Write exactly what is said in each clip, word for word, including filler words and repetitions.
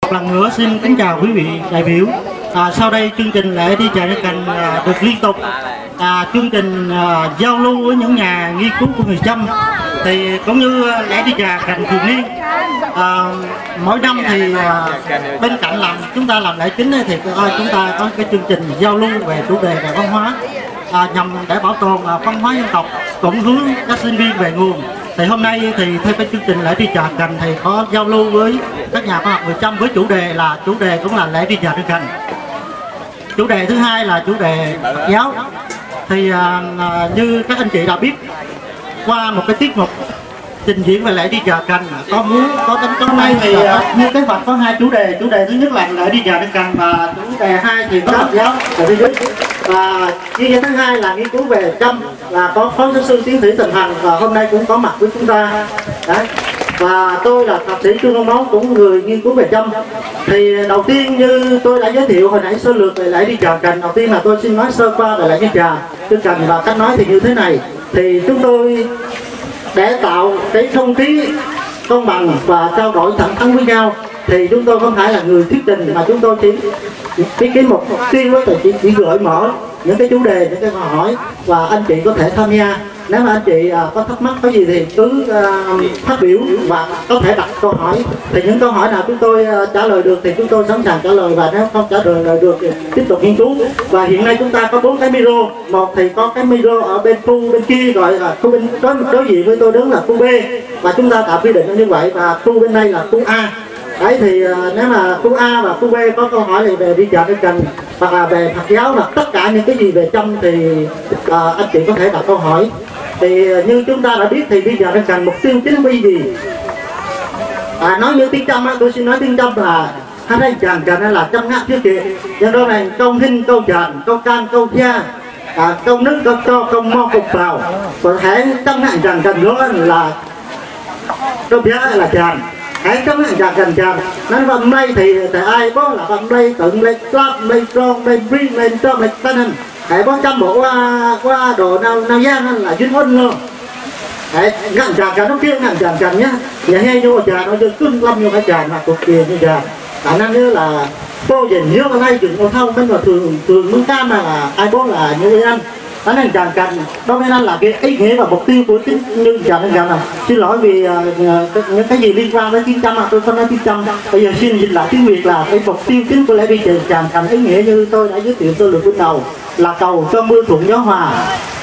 Một lần nữa xin kính chào quý vị đại biểu. À, sau đây chương trình lễ đi chợ Đất Cành à, được liên tục. À, chương trình à, giao lưu với những nhà nghiên cứu của người Chăm thì cũng như lễ đi chợ Cành thường niên. À, mỗi năm thì à, bên cạnh làm chúng ta làm lễ chính thì à, chúng ta có cái chương trình giao lưu về chủ đề về văn hóa à, nhằm để bảo tồn à, văn hóa dân tộc, cũng hướng các sinh viên về nguồn. Thì hôm nay thì theo cái chương trình lễ đi chợ Cành thì có giao lưu với các nhà khoa học người Chăm với chủ đề là chủ đề cũng là lễ đi chợ Đất Cành. Chủ đề thứ hai là chủ đề Phật giáo. Thì à, như các anh chị đã biết qua một cái tiết mục trình diễn về lễ đi chợ Cành có muốn có tính hôm nay thì như kế hoạch có hai chủ đề. Chủ đề thứ nhất là lễ đi chợ Đất Cành và chủ đề hai thì có Phật giáo và đi đức. Và chuyên gia thứ hai là nghiên cứu về Chăm là có phó giáo sư tiến sĩ Trần Hằng và hôm nay cũng có mặt với chúng ta. Đấy. Và tôi là thạc sĩ Trương Công Máu, cũng người nghiên cứu về Chăm. Thì đầu tiên như tôi đã giới thiệu hồi nãy sơ lược về lễ đi chợ Cành, đầu tiên là tôi xin nói sơ qua về lễ đi chợ Cành và cách nói thì như thế này. Thì chúng tôi để tạo cái không khí công bằng và trao đổi thẳng thắn với nhau thì chúng tôi không phải là người thuyết trình, mà chúng tôi chỉ cái cái mục tiêu đó chỉ, chỉ gợi mở những cái chủ đề, những cái câu hỏi và anh chị có thể tham gia. Nếu mà anh chị uh, có thắc mắc có gì thì cứ uh, phát biểu và có thể đặt câu hỏi. Thì những câu hỏi nào chúng tôi uh, trả lời được thì chúng tôi sẵn sàng trả lời, và nếu không trả lời được thì tiếp tục nghiên cứu. Và hiện nay chúng ta có bốn cái micro. Một thì có cái micro ở bên khu bên kia gọi là khu bên đối, đối diện với tôi đứng là khu B, và chúng ta tạo quy định như vậy, và khu bên đây là khu A. Đấy thì uh, nếu mà khu A và khu B có câu hỏi thì về đi chợ Đất Cành hoặc là về Phật giáo hoặc tất cả những cái gì về Chăm thì uh, anh chị có thể đặt câu hỏi. Thì uh, như chúng ta đã biết thì đi chợ Đất Cành mục tiêu chính là gì? À, nói như tiếng Chăm á, tôi xin nói tiếng Chăm là hai đây chàng chàng là Chăm ngã trước kia. Nhân đó này câu hình câu chàng câu can câu gia à, câu nước câu cho câu mo câu vào. Còn hãy Chăm ngã chàng chàng đó là câu giá là chàng. Hãy trong hàng chàng chàng chàng nói vòng đây thì tại ai có là vòng đây tượng lên club lên tròn lên bring lên tròn lên tân hình. Hãy có trăm bộ qua qua đồ nào nào giang là duyên huân luôn. Hãy ngạn chàng chàng nó kia ngạn chàng chàng nhá. Nhà hay vô chàng nó được cưng lâm vô cái chàng là cực kỳ như chàng. Khả năng như là cô dành nhớ vào đây chừng một thông bên vào thường thường mương cam mà là ai bố là như vậy anh. Đó nên chàng cành đó nên là cái ý nghĩa và mục tiêu của chính như chàng nên chàng nào. Xin lỗi vì uh, những cái gì liên quan đến tiếng Chăm, tôi không nói tiếng Chăm. Bây giờ xin dịch lại tiếng Việt là cái mục tiêu chính của lễ đi chợ chàng cành ý nghĩa như tôi đã giới thiệu sơ lược ban đầu là cầu cho mưa thuận gió hòa,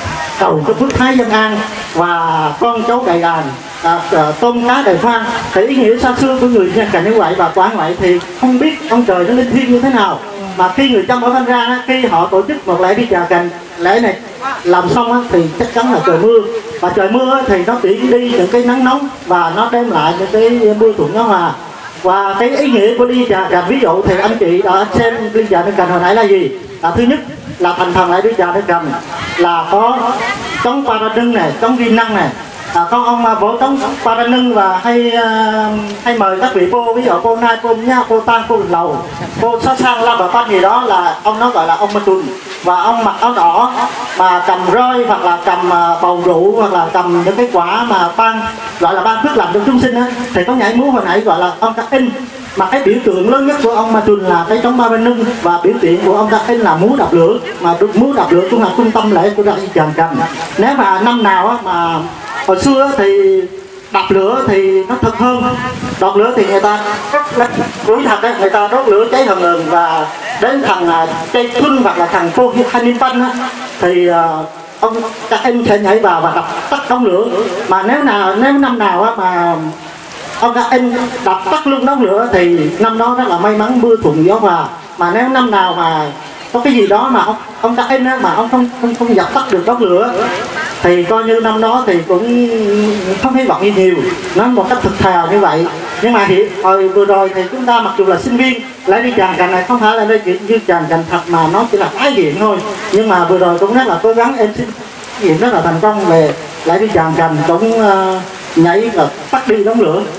cầu cho phước thái dân an và con cháu đầy đàn, à, à, tôm cá đầy khoan. Thì ý nghĩa xa xưa của người chàng cành như vậy và quả vậy thì không biết ông trời nó linh thiêng như thế nào mà khi người Chăm ở Phan Rang khi họ tổ chức một lễ đi chợ Cành, lễ này làm xong á, thì chắc chắn là trời mưa, và trời mưa thì nó tiễn đi những cái nắng nóng và nó đem lại những cái mưa thuận gió hòa. Và cái ý nghĩa của đi chợ Cành ví dụ thì anh chị đã xem đi chợ Đất Cành hồi nãy là gì? Là thứ nhất là thành phần lại đi chợ Đất Cành là có chống Paranưng này, chống viêm năng này. À, con ông mà bổ tống Paranưng và hay uh, hay mời các vị cô, ví dụ cô Nai, cô Nha, cô Tan, cô Bình Lầu, cô Sa Sang La Bà Pan gì đó là ông nó gọi là ông Ma Tuần. Và ông mặc áo đỏ mà cầm roi hoặc là cầm uh, bầu rượu hoặc là cầm những cái quả mà ban gọi là ban phước lành cho chúng sinh á, thì có nhảy múa hồi nãy gọi là ông Ca In. Mà cái biểu tượng lớn nhất của ông Ma Tuần là cái trống Paranưng, và biểu tượng của ông Ca In là múa đập lửa, mà múa đập lửa cũng là trung tâm lễ của đại chàng Cành. Nếu mà năm nào á, mà hồi xưa thì đập lửa thì nó thật hơn. Đọt lửa thì người ta cuối thật ấy, người ta đốt lửa cháy hừng hừng, và đến thằng Chay Thuân hoặc là thằng cô Hanin Pan á, thì uh, ông các anh sẽ nhảy vào và đập tắt đống lửa. Mà nếu nào nếu năm nào á, mà ông các anh đập tắt luôn đống lửa thì năm đó rất là may mắn, mưa thuận gió hòa. Mà nếu năm nào mà có cái gì đó mà ông ông các anh á, mà ông không không không dập tắt được đống lửa thì coi như năm đó thì cũng không hy vọng gì nhiều, nói một cách thực thà như vậy. Nhưng mà hiện hồi vừa rồi thì chúng ta mặc dù là sinh viên, lễ đi chàng Cành này không phải là đây chuyện như chàng Cành thật mà nó chỉ là tái hiện thôi. Nhưng mà vừa rồi cũng rất là cố gắng, em xin hiện rất là thành công về lễ đi chàng Cành, cũng uh, nhảy và tắt đi đống lửa.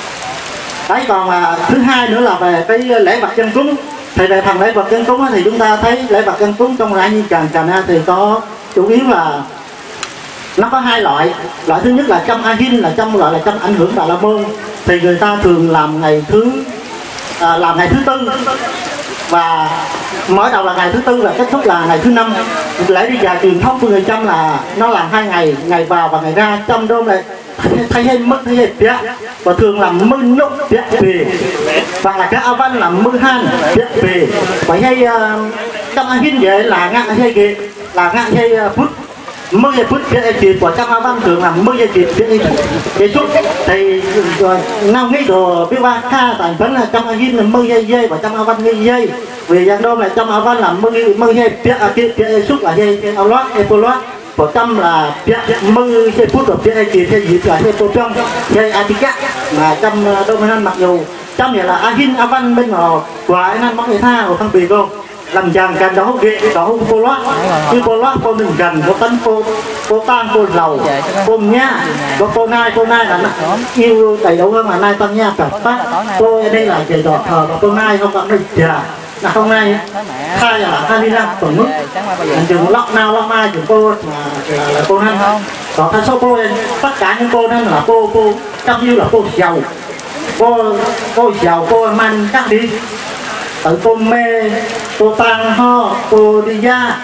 Đấy, còn uh, thứ hai nữa là về cái lễ vật dân cúng. Thì về phần lễ vật dân cúng thì chúng ta thấy lễ vật dân cúng trong lễ như chàng Cành thì có chủ yếu là nó có hai loại. Loại thứ nhất là Chăm A Hin, là Chăm gọi là Chăm ảnh hưởng Bà La Môn, thì người ta thường làm ngày thứ à, làm ngày thứ tư, và mở đầu là ngày thứ tư và kết thúc là ngày thứ năm. Lễ đi già truyền thống của người Chăm là nó làm hai ngày, ngày vào và ngày ra. Chăm đôm này thay hay mất thay hay biết, và thường là mưa nốc biết về, và là các áo văn là mưa han biết về, và hay trong anh hình vậy là ngạn hay gì là ngạn hay phút mưa hay phút biết chỉ của trong áo văn thường là mưa hay chỉ biết cái chút thì rồi nào nghĩ đồ biết ba ca tại vẫn là trong anh hình là mưa hay dây và trong áo văn như dây, vì dạng đôm là trong áo văn là mưa mưa hay biết kia kia chút là dây áo lót áo lót của Tâm là biết mưa hay phút rồi biết hay chỉ hay gì là hay tô trong hay atika mà trong Đông mặc dù trong này là ahin avan bên ngò quả anh mắc người tha của thằng bì cô làm chàng cần đó ghệ đó cô loát như cô loát cô đừng gần cô tấn cô cô tan cô lầu cô nhá có cô nai cô nai là yêu đầy đấu hơn là nai tăng nha cả phát cô đây là trời đỏ thờ và cô nai không bạn đây già là không nay khai là hai mươi lăm tổng mức chừng lóc nào lóc mai chừng cô là, là cô năng có thay số cô tất cả những cô năng là cô cô trong như là cô giàu cô cô giàu cô man cắt đi tự cô mê cô tăng ho cô đi ra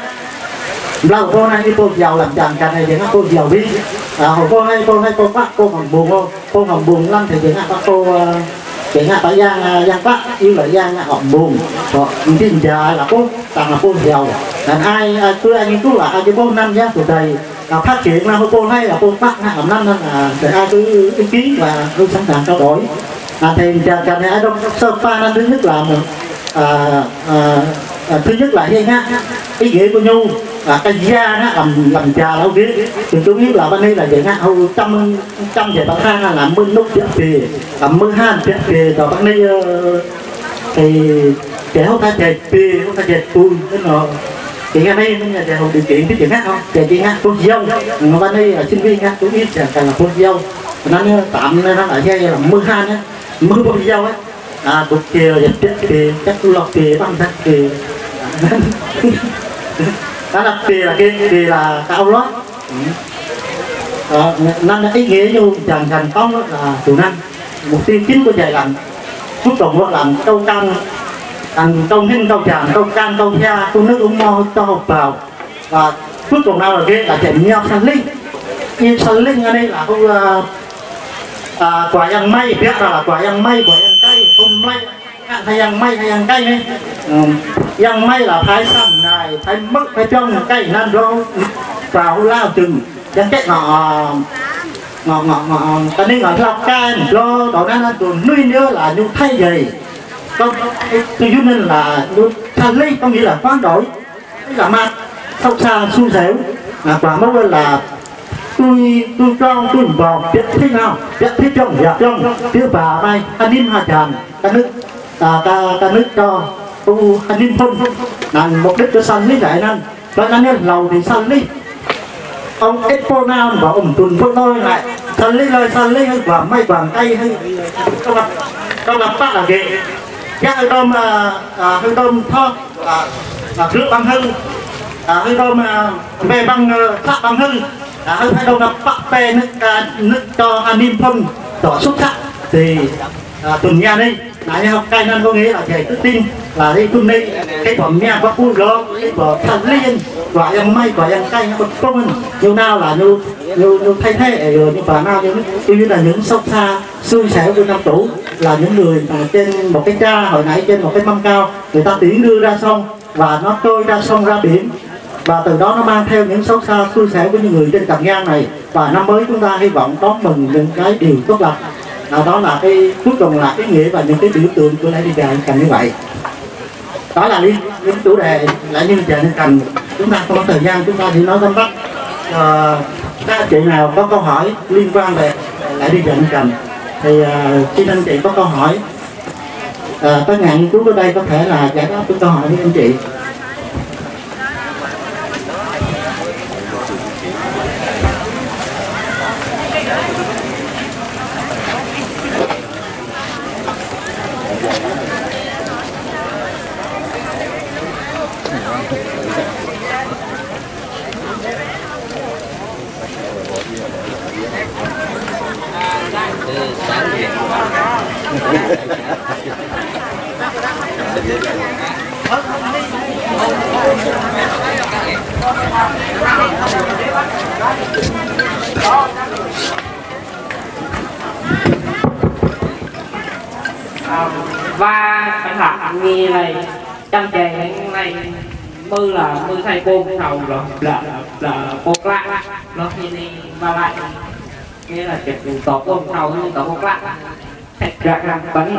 lâu cô này đi cô giàu làm chàng cả này thì nó cô giàu đi à, hồi cô hay cô hay cô bắt cô còn buồn không cô còn buồn lắm thì thì các cô chị ngạ tại giang giang bắc yêu lại giang họ buồn họ tin giờ là cô rằng là cô giàu là ai tôi ai nghiên cứu là ai cái cô năm giá từ đây là phát triển là cô hay là cô bắc hàm năm nên là để ai cứ ý kiến và tôi sẵn sàng trao đổi à, thì trà này ai đâu sơ pha nên thứ nhất là mình à, à, à, thứ nhất là hay ha ý nghĩa của nhu là cái da nó làm làm trà đâu biết thì tôi biết là bên đây là vậy ha hầu trăm trăm về bậc thang là làm mưa nút chết về làm mưa han chết về rồi bên đây thì trẻ không ta chạy về không ta chạy tôi thế nào thì ngay đây bên nhà trẻ hầu điều kiện cái chuyện khác không trẻ chuyện khác cô dâu mà bên đây là sinh viên khác tôi biết là là cô dâu nó tạm nó lại hay là mưa han á mưa cô dâu á à bực kìa dẹp chết kìa chắc tôi lọt kìa băng thật kìa đó là kìa là kia kìa là cao lót nên ý nghĩa như chàng thành công là chủ năng mục tiêu chính của dạy làm cuối cùng là làm câu căn thành câu hình câu chàng câu can câu nha câu nước uống mo cho hộp vào và cuối cùng nào là kia là chạy nhau sang linh in sang linh ở đây là câu à, quả yang may biết là quả yang may quả yang cây không may hay yang may hay yang cây này ừ. Yang may là phải sầm này phải mất phải trong cây nên đó vào lao chừng chẳng cách ngọ ngọ ngọ ngọ ta nên ngọ lao cây lo đó nó tụi nuôi nhớ là như thay gì không tôi giúp nên là như thay lấy có nghĩa là khoán đổi là ma sâu xa xui xẻo là quả mẫu là tôi tôi trong tôi vào biết thế nào biết thế trong dạ trong phía bà mai anh ninh hà tràn ta nước ta ta ta nước cho tu anh ninh phân là mục đích cho săn lý đại năng và anh nên lầu thì săn lý ông Expo Nam và ông tuần phân đôi lại săn lý lời săn lý hay quả may vàng tay hay không gặp không gặp phát là gì các hơi đom hơi đom thon là nước băng hưng hơi đom về băng sắt băng hưng à, hơi phải đâu là bắt bè nước à, nước cho anh em phân tỏ xuất sắc thì à, tuần nhà đây lại học cái nên có nghĩa là thầy tự tin là đi tuần đây cái phẩm nhà có vui đó cái vở thật liên quả em may quả em cay nó còn công nhiều nào là như như như thay thế rồi như quả nào như như là những sâu xa xui xẻo của năm tủ là những người à, trên một cái cha hồi nãy trên một cái mâm cao người ta tiến đưa ra sông và nó trôi ra sông ra biển và từ đó nó mang theo những xấu xa xui xẻo của những người trên trần gian này và năm mới chúng ta hy vọng đón mừng những cái điều tốt lành à, đó là cái cuối cùng là ý nghĩa và những cái biểu tượng của lễ đi chợ Cần như vậy đó là những, những chủ đề lễ đi chợ Cần chúng ta không có thời gian chúng ta chỉ nói tóm tắt à, các anh chị nào có câu hỏi liên quan về lễ đi chợ Cần thì à, xin anh chị có câu hỏi à, các nhà nghiên cứu ở đây có thể là giải đáp cái câu hỏi với anh chị. và phải học nghe này trăm chè này mưa là mưa thay cô thầu rồi là là cô lạ nó như này và lại nghĩa là chụp tổ cô thầu như tổ cô lạ thạch ra làm bánh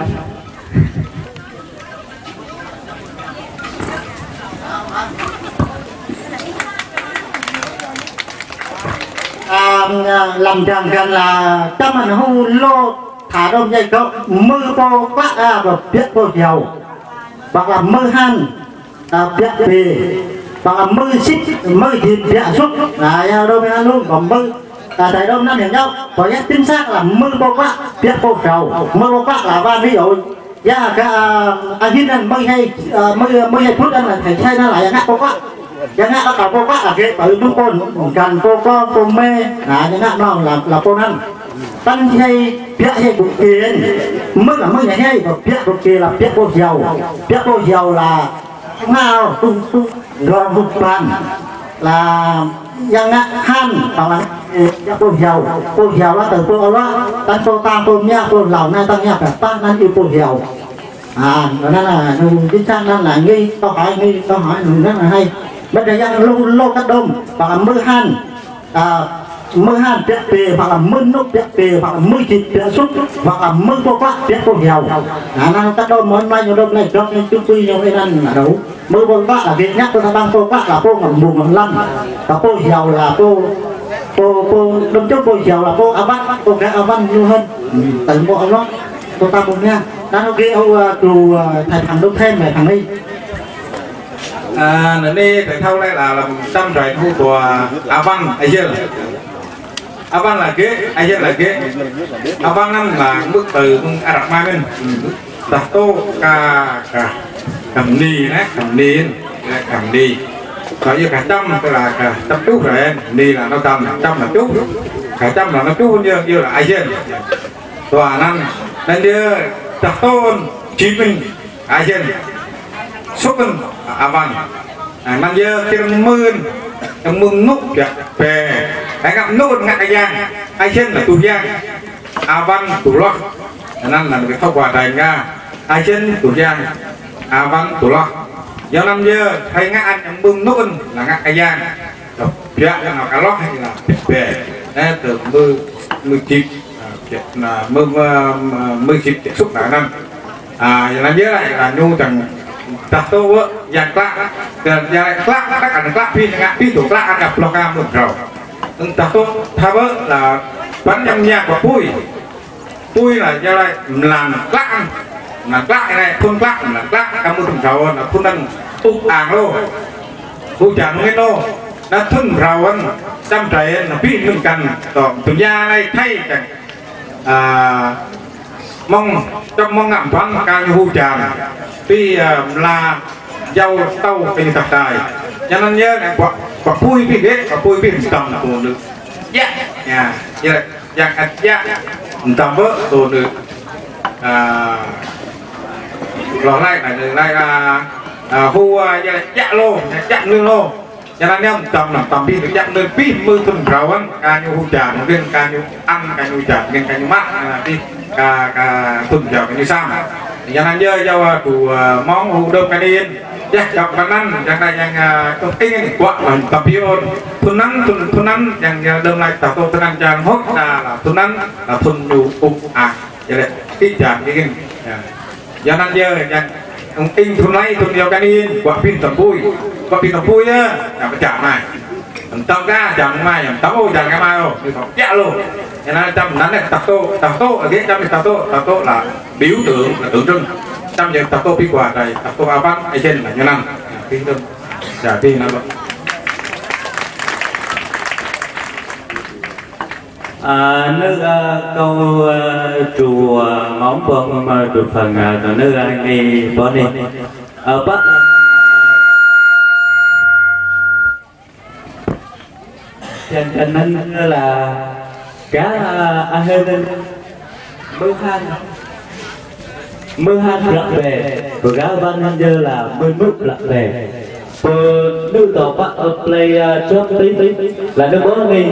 à, làm rằng rằng là trong mình hưu lô thả đông dây có mưa bô quát à, và biết bô dầu hoặc là mưa han à, biết về hoặc là mưa xích mưa thịt địa xúc là đâu mình luôn còn mưa à, tại đâu nó hiểu nhau có cái chính xác là mưa bô quát biết bô dầu mưa bô quát là ba ví dụ ra cái anh hiến anh mưa hay mưa mưa hay phút anh là thầy thay nó lại ngắt bô quát chẳng hạn nó cô quát là cái tự chúng con cần cô con cô mê à chẳng hạn nó là là cô ăn tăng hay biết hay cục tiền mức là mức này hay và biết cục tiền là biết cô dầu biết cô dầu là không nào tung tung rồi một bàn là chẳng hạn han hoặc là cô dầu cô dầu là từ cô đó tăng cô tam cô nha cô lầu này tăng nha phải tăng nên yêu cô dầu à nên là chính xác nên là nghi câu hỏi nghi câu hỏi rất là hay bây giờ dân lô lô các đông hoặc là mưa han à, mưa han biết về hoặc là mưa nước biết về hoặc là mưa thịt biết xúc hoặc là mưa cô quát biết cô dầu à năng các đông món mai nhiều đông này cho nên chung quy nhau nên là đủ mưa cô quát là việc nhắc cô ta băng cô quát là cô ngầm buồn ngầm lăn và cô dầu là cô cô cô đông chút cô dầu là cô áo văn cô cái áo văn nhiều hơn từ bộ áo đó cô ta cùng nha đang ok ông dù thầy thằng đông thêm về thằng đi à nơi đây thầy thâu đây là làm trăm trại thu của A Văn ai chưa A Văn là cái ai chưa là cái A Văn năm là bức từ Ả Rập Mai bên đặt tô ca ca cầm ni đấy cầm ni cầm ni nói như cả trăm tức là cả trăm chút rồi em ni là nó cầm trăm là chút cả trăm là nó chút như như là ai chưa tòa năm nên như đặt tô chín mình ai chưa số mình A Văn à năm giờ khi nó mưa nó mưa nút kìa về cái gặp nút ngặt cái giang ai trên là tù giang A Văn tù lo nên là cái thóc quả tài ra ai trên tù giang A Văn tù lo do năm giờ thấy ngắt anh mưa nút là ngặt cái giang dạ nào cả lót hay là về từ mưa mưa chip là mưa mưa chip tiếp xúc lại năm à năm giờ lại là nhu chẳng tak tahu yang kelak dan yang kelak tak ada kelak pi dengan pi tu kelak ada blokam rồi entah tu thabo là bắn nhâm nhạc của pui pui là do đây làm kelak là kelak này thun kelak là kelak kamu thun rau là thun đang úp àng lô úp chàng nghe lô đã thun rau anh trăm trái là pi mình cần còn tụi gia này thay chẳng à mong trong mong ngậm thoáng cao như hu tràng tuy là dâu tàuเป็นตับตายcho nên nhớ là quả quả pui biết biết quả pui biết tầm là tồn được dạ nhà như là dạng ăn dạ tầm vỡ tồn được lò lại này này là hu dạ lô dạ lương lô cho nên nếu tầm là tầm biết được dạ lương biết mưa tuần rau ăn ca như hu trà nó viên ca như ăn ca như trà viên ca như mát đi ca ca tuần rau ca như sao cho nên nhớ cho cụ món hủ đông cái điên chắc chọc văn ăn chẳng là yang công ty quá là tập pion thun nắng thun thun nắng yang đông lại tập tôi thun nắng chẳng hốt là thun nắng là thun đủ ục à vậy đấy ít chả cái gì cho nên nhớ yang công ty thun lại thun nhiều cái điên quá pin tập vui quá pin tập vui nhá chẳng phải chả này tao ra chẳng mai tao ô chẳng cái mai đâu thì họ chạ luôn cho nên trongนั้นnày tập tô tập tô ở cái trong tập tô tập tô là biểu tượng là tượng trưng trong giờ tập tô phi quả này tập tô A Văn ở trên là như năm phi trưng trả phi năm à, nước uh, câu uh, chùa món con uh, được phần uh, từ nước anh đi có đi ở bắc cho nên là cá a hên bước han mưa han lặng bè và gã văn nhân dơ là mưa nút lặng bè và nước tổ bắt ở play chốt tí tí là nước bó nghi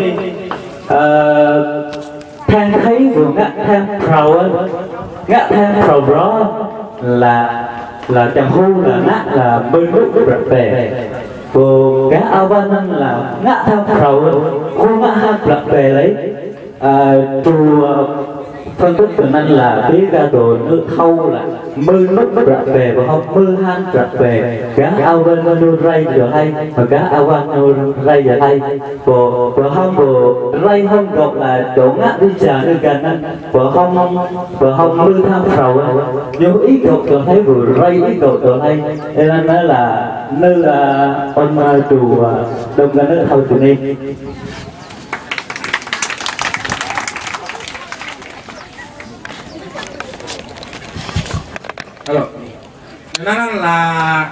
thang thấy của ngã thang prầu ngã thang prầu đó là là chẳng hô là nát là mưa nút lặng bè và gã áo văn là ngã thang prầu hô ngã han lặng bè lấy chùa phân tích từ nên là biết ra đồ nước thâu là mưa nút rạc về và không mưa han rạc về cá ao bên nu ray giờ hay và cá ao bên nu ray giờ hay và và không vừa ray không đột là chỗ ngắt đi trà nơi gần nên và không và không mưa tham sầu nhưng ít đột tôi thấy vừa ray ít đột tôi thấy nên nó là nơi là con chùa đông gần nước thâu từ đi. Halo. Nên là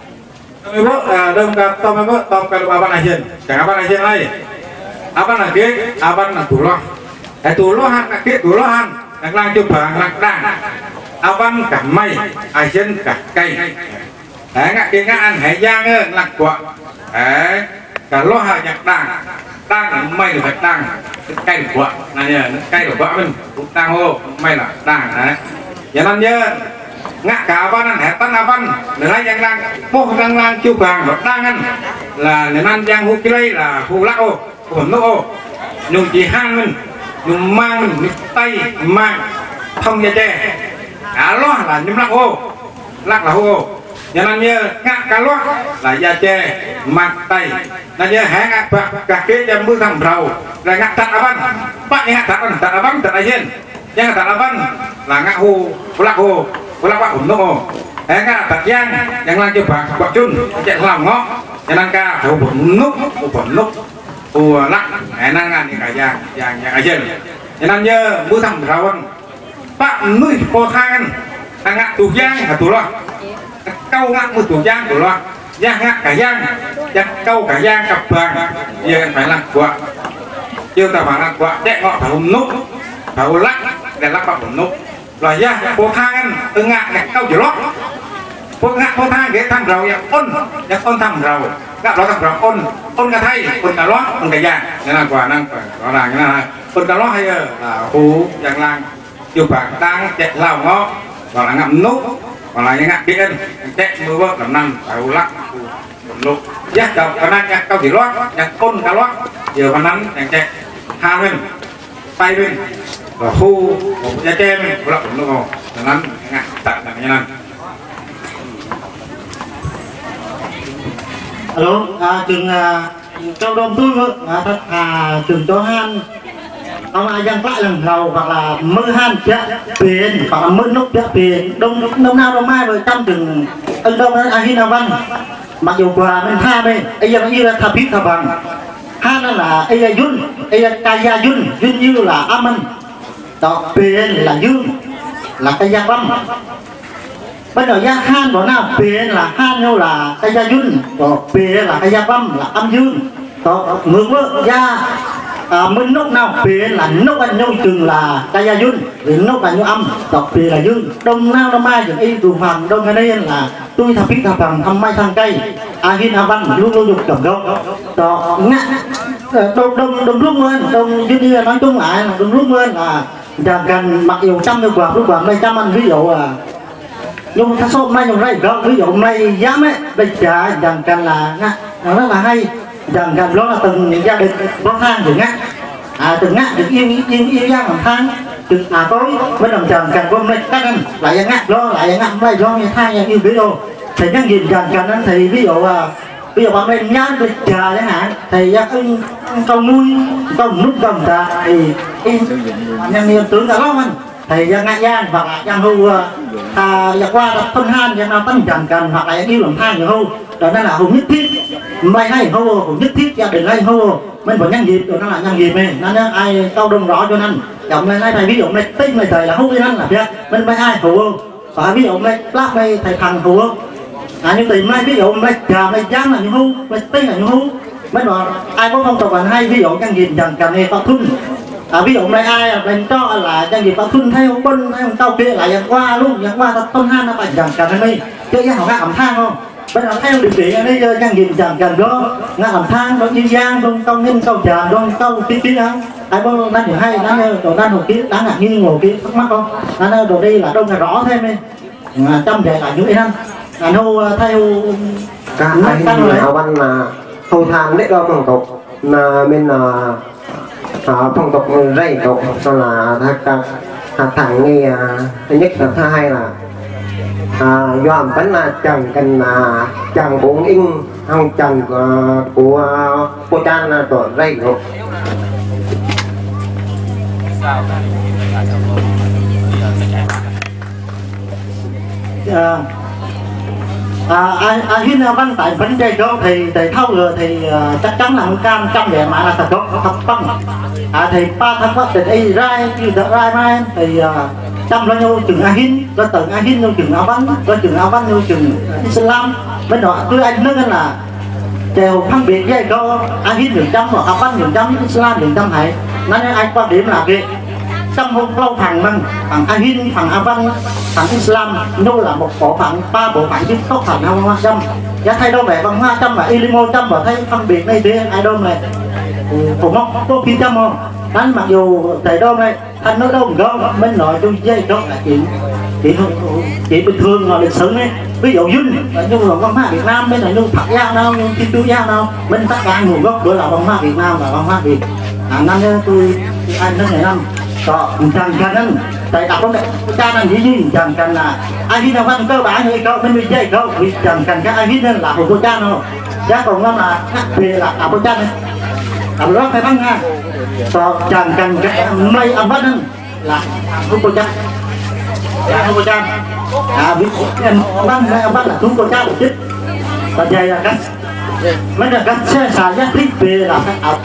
tôi mới bớt đông cả tôi mới bớt tôi cái aban ajen, chẳng aban ajen này, aban là cái aban là tủ lo, cái tủ lo han là cái tủ lo han, đang lang chụp hàng lang đàng, aban cả mây, ajen cả cây, đấy ngã cái ngã ăn hải giang ấy lạc quả, đấy cả lo hàng nhạc đàng, đàng là mây là phải đàng, cây là quả, này nhờ cây là quả mình cũng đàng hô, mây là đàng đấy, vậy nên nhớ ngã cả văn ăn hẹp tan văn để lấy giang lang bố giang lang chiêu vàng và đang ăn là để ăn giang hú kia đây là hú lắc ô hồn nước ô nhung chỉ hang mình nhung mang mình tay mang thông gia tre cả lo là nhung lắc ô lắc là hú ô nhà anh nhớ ngã cả lo là gia tre mang tay là nhớ hé ngã bạc cả kế cho mưa thằng rầu là ngã tạt văn bạn ngã tạt văn tạt văn tạt ai trên giang tạt văn là ngã hú lắc ô có bác ủng hộ, thế cả tạt giang, yang lang cho bạc bạc chun, chạy làm ngó, yang lang ca phải bẩn nút, bẩn nút, u lắc, cái năng ăn cả giang, giang giang ajen, yang lang nhớ mưa thầm rawan, bác nuôi po thang, thang ngã tù giang hả tù lo, câu ngã mưa tù giang tù lo, giang ngã cả giang, giang câu cả giang cặp vàng, giờ phải làm quạ, chưa ta phải làm quạ, chạy ngọ phải hùng nút, phải lắc, để lắc bạc bẩn nút. Rồi nha, phố thang từ ngạc này câu chỉ lót phố ngạc phố thang cái thang rầu ya ôn ya ôn thang rầu các đó thang rầu ôn ôn cả thay ôn cả lót ôn cả giang nên là quả năng phải rõ ràng như là ôn cả lót hay là phú giang lang chụp bạc đang chạy lao ngó hoặc là ngậm nút hoặc là những ngạc kia chạy mưa vớt làm năm phải lắc nút giác đầu khả năng nhạc câu chỉ lót nhạc ôn cả lót giờ khả năng nhạc chạy hai bên tay bên và khu một gia tre mình có lọc nó ngồi cho nên ngã tặng là như này. Alo, à, trường à, trong đồn tôi à, à, trường cho han ông ai dân lại lần đầu hoặc là mưa han chết tiền hoặc là mưa nút chết tiền đông đông nào đông mai với trăm trường ân đông ai hin nào văn mặc dù quà mình tha bên bây giờ như là thà biết thà bằng han là bây giờ dun bây giờ kaya dun dun như là amen đó biển là dương là cây gia lâm bây giờ gia han của nào biển là han nhau là cây gia dun đó biển là cây gia lâm là âm dương đó ngược với gia à, mình nốt nào biển là nốt anh nhau chừng là cây gia dun vì nốt là nhau âm đó biển là dương đông nào đông mai những y tường hoàng đông cái đây là tôi thà biết thà bằng thăm mai thằng cây a hin a văn luôn luôn dùng trồng gốc đó ngã đông đông đông lúc mưa đông như như nói chung lại là đông lúc mưa là chẳng cần mặc dù trăm được quả lúc quả mấy trăm ăn ví dụ là nhưng ta số mai dùng đây gốc ví dụ này dám ấy bây giờ chẳng cần là ngã nó rất là hay chẳng cần đó là từng những gia đình có thang thì ngã à từng ngã được yêu yêu yêu gia bằng thang từ à tối mới đồng chẳng cần hôm nay các anh lại ngã lo lại ngã đây lo như thang như yêu ví dụ thì những gì chẳng cần anh thì ví dụ là bây giờ bạn mình nhá bây giờ chẳng hạn thì gia ưng câu nuôi câu nút cầm ta thì nhân niệm tưởng cả lắm anh thì gia ngại giang hoặc là giang hưu à gia qua là phân han gia nào tăng chẳng cần hoặc là yêu làm thang nhiều hưu đó nên là hùng nhất thiết mai hay hưu hùng nhất thiết gia đình hay hưu mình phải nhân dịp rồi nó là nhân dịp này nên ai câu đông rõ cho nên dòng này này ví dụ này tích này thầy là hưu với anh là biết mình mai ai hưu và ví dụ này lát này thầy thằng hưu à nhưng tìm mai ví dụ mai chờ mai giang là như hưu mai tích là như hưu mấy đoạn ai có phong tục còn hay ví dụ nhân dịp chẳng cần hay to thun à, ví dụ hôm nay ai bên cho là trang gì tao thun theo bên theo tao kia lại dần qua luôn dần qua tao tôn han nó bành dần cần đi chứ giá họ ngã ẩm thang không bên nào theo điều kiện đi trang gì dần cần đó ngã ẩm thang đó như giang không câu ninh câu trà không câu tí tí không ai có đang hiểu hay đang đồ đang hồ kiến đáng ngạc nhiên ngồi kiến thắc mắc không đang đồ đi là đâu là rõ thêm đi trăm để lại những cái năm là nô theo cả anh là văn là hầu tham đấy đó phong tục là bên là phong tục rây tục cho là thằng thằng nghe nhất là thứ hai là do vẫn là chồng cần là chồng cũng in không chồng của cô Chan là tuổi rây tục à, à, ai ai hiến văn tại vấn đề đó thì để thâu rồi thì uh, chắc chắn là một cam trăm để mà là thật đó thật vâng à thì ba tháng quá thì ai rai như đã rai mai thì trăm uh, là nhau chừng ai hiến có từng ai hiến nhau chừng áo văn có chừng áo văn nhau chừng Islam bên đó cứ anh nói là đều phân biệt với đó ai hiến nhiều trăm hoặc áo văn nhiều trăm Islam nhiều trăm hay nói ai quan điểm là cái trong hôm lâu thằng mình thằng Ahin thằng Avan thằng Islam nó là một bộ phận ba bộ phận chứ không thành không hoa trăm giá thay đâu mẹ bằng hoa trăm và Ilimo trăm và thấy phân biệt này thế ai đâu này cũng không có khi trăm không đánh mặc dù tại đâu này thanh nói đâu có bên nội tôi dây đó là chuyện chỉ chỉ bình thường mà lịch sử này ví dụ dinh như là văn hóa Việt Nam bên này như Phật giáo đâu như Thiên Chúa giáo đâu bên tất cả nguồn gốc của là văn hóa Việt Nam và văn hóa Việt à, năm tôi anh nói ngày năm có chẳng cần anh tại đọc trong này cha anh gì gì chẳng cần là ai biết nào văn cơ bản như câu bên mình dạy câu vì chẳng cần các ai biết nên là của cô cha đâu giá còn nó là về là đọc cô cha này đọc đó phải văn ha có chẳng cần cái mây âm văn anh là của cô cha là của cô cha à biết em văn mây âm văn là của cô cha một chút và vậy là cách mấy là cách xe xài giá thích về là phải học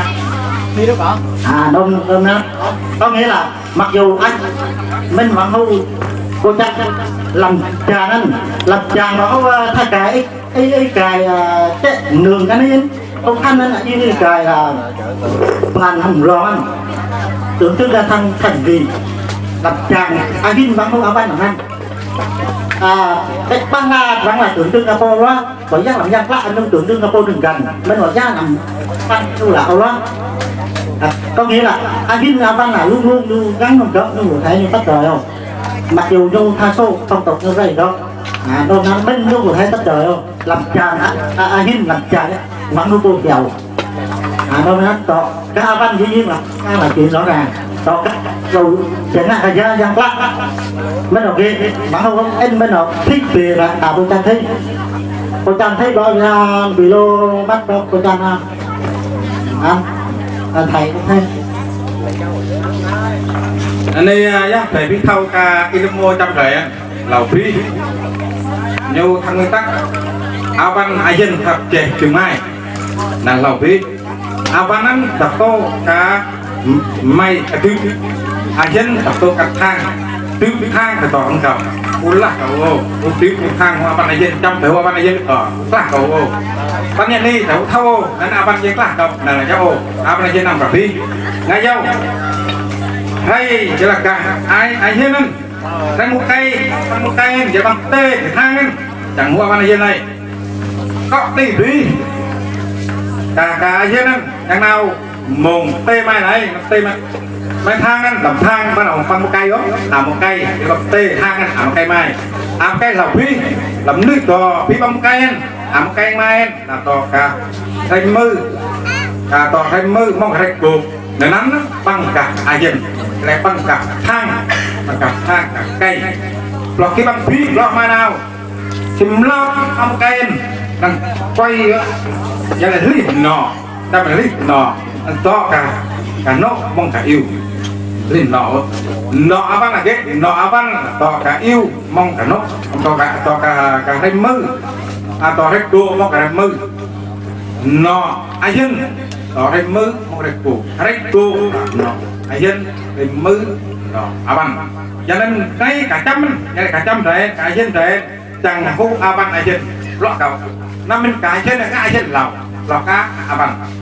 à đông đông đó có nghĩa là mặc dù anh mình vẫn hưu cô chắc làm trà anh làm trà mà không thay cái ấy ấy cái cái nương cái này không ăn nó là như cái là bàn hầm rò anh tưởng tượng ra thằng thành gì làm trà ai biết vẫn không áo ban làm ăn à cái băng la vẫn là tưởng tượng Singapore đó bởi giác làm giang lạ anh không tưởng tượng Singapore đừng gần bên ngoài giác làm ăn đâu là đâu đó à, có nghĩa là ai biết là văn là luôn luôn luôn gắn không có luôn thấy như tất trời không mặc dù như tha số phong tục như vậy đó à đâu nó bên luôn thấy tất trời không làm trà à ai biết làm trà đấy vẫn nó vô giàu à đâu nó to cái văn dĩ nhiên là cái là chuyện rõ ràng to cái rồi chẳng hạn là gia giang lắc bên đầu kia bạn không anh bên đầu thích về là tạo tôi trang thấy tôi trang thấy đó ra bị lô bắt đó tôi trang à anh thầy cũng thấy anh ấy giá thầy biết thâu ca Ilmo trăm rẻ lầu phí nhiều thằng nguyên tắc áo văn ai dân thật trẻ trường mai là lầu phí áo văn ăn tập tô cả may thứ ai dân tập tô cả thang thứ thang phải tỏ ông cầu uống lạc cầu ô uống tiếng uống thang hoa văn ai dân trăm phải hoa văn ai dân ở lạc cầu ô văn nhân đi thấu thâu nên áo văn dân lạc cầu là cháu áo văn ai dân nằm cả phí ngay dâu hay chỉ là cả ai ai dân anh đang một cây một cây chỉ bằng tê thì thang anh chẳng hoa văn ai dân này có tỷ phí cả cả ai dân anh đang nào mồm tê mai này tê mai mai thang anh tầm thang bắt đầu phân một cây đó à một cây gặp tê thang anh à một cây mai à một cây lọc phí làm nước to phí bằng một cây anh à một cây mai anh là to cả thành mư cả to thành mư mong cái cột để nắn bằng cả ai dân lại bằng cả thang bằng cả thang cả cây lọc cái bằng phí lọc mai nào chìm lọc một cây anh đang quay vậy là lít nọ ta phải lít nọ to cả cả nó mong cả yêu lên nọ nọ văn là cái nọ văn to cả yêu mong cả nó to cả to cả cả hai mư à to hai cô mong cả hai mư nọ ai dân to hai mư mong hai cô hai cô nọ ai dân hai mư nọ à văn cho nên cái cả trăm cái cả trăm trẻ cả dân trẻ chẳng hú à văn ai dân lọt đầu năm bên cả dân là cái ai dân lọc lọc cá à văn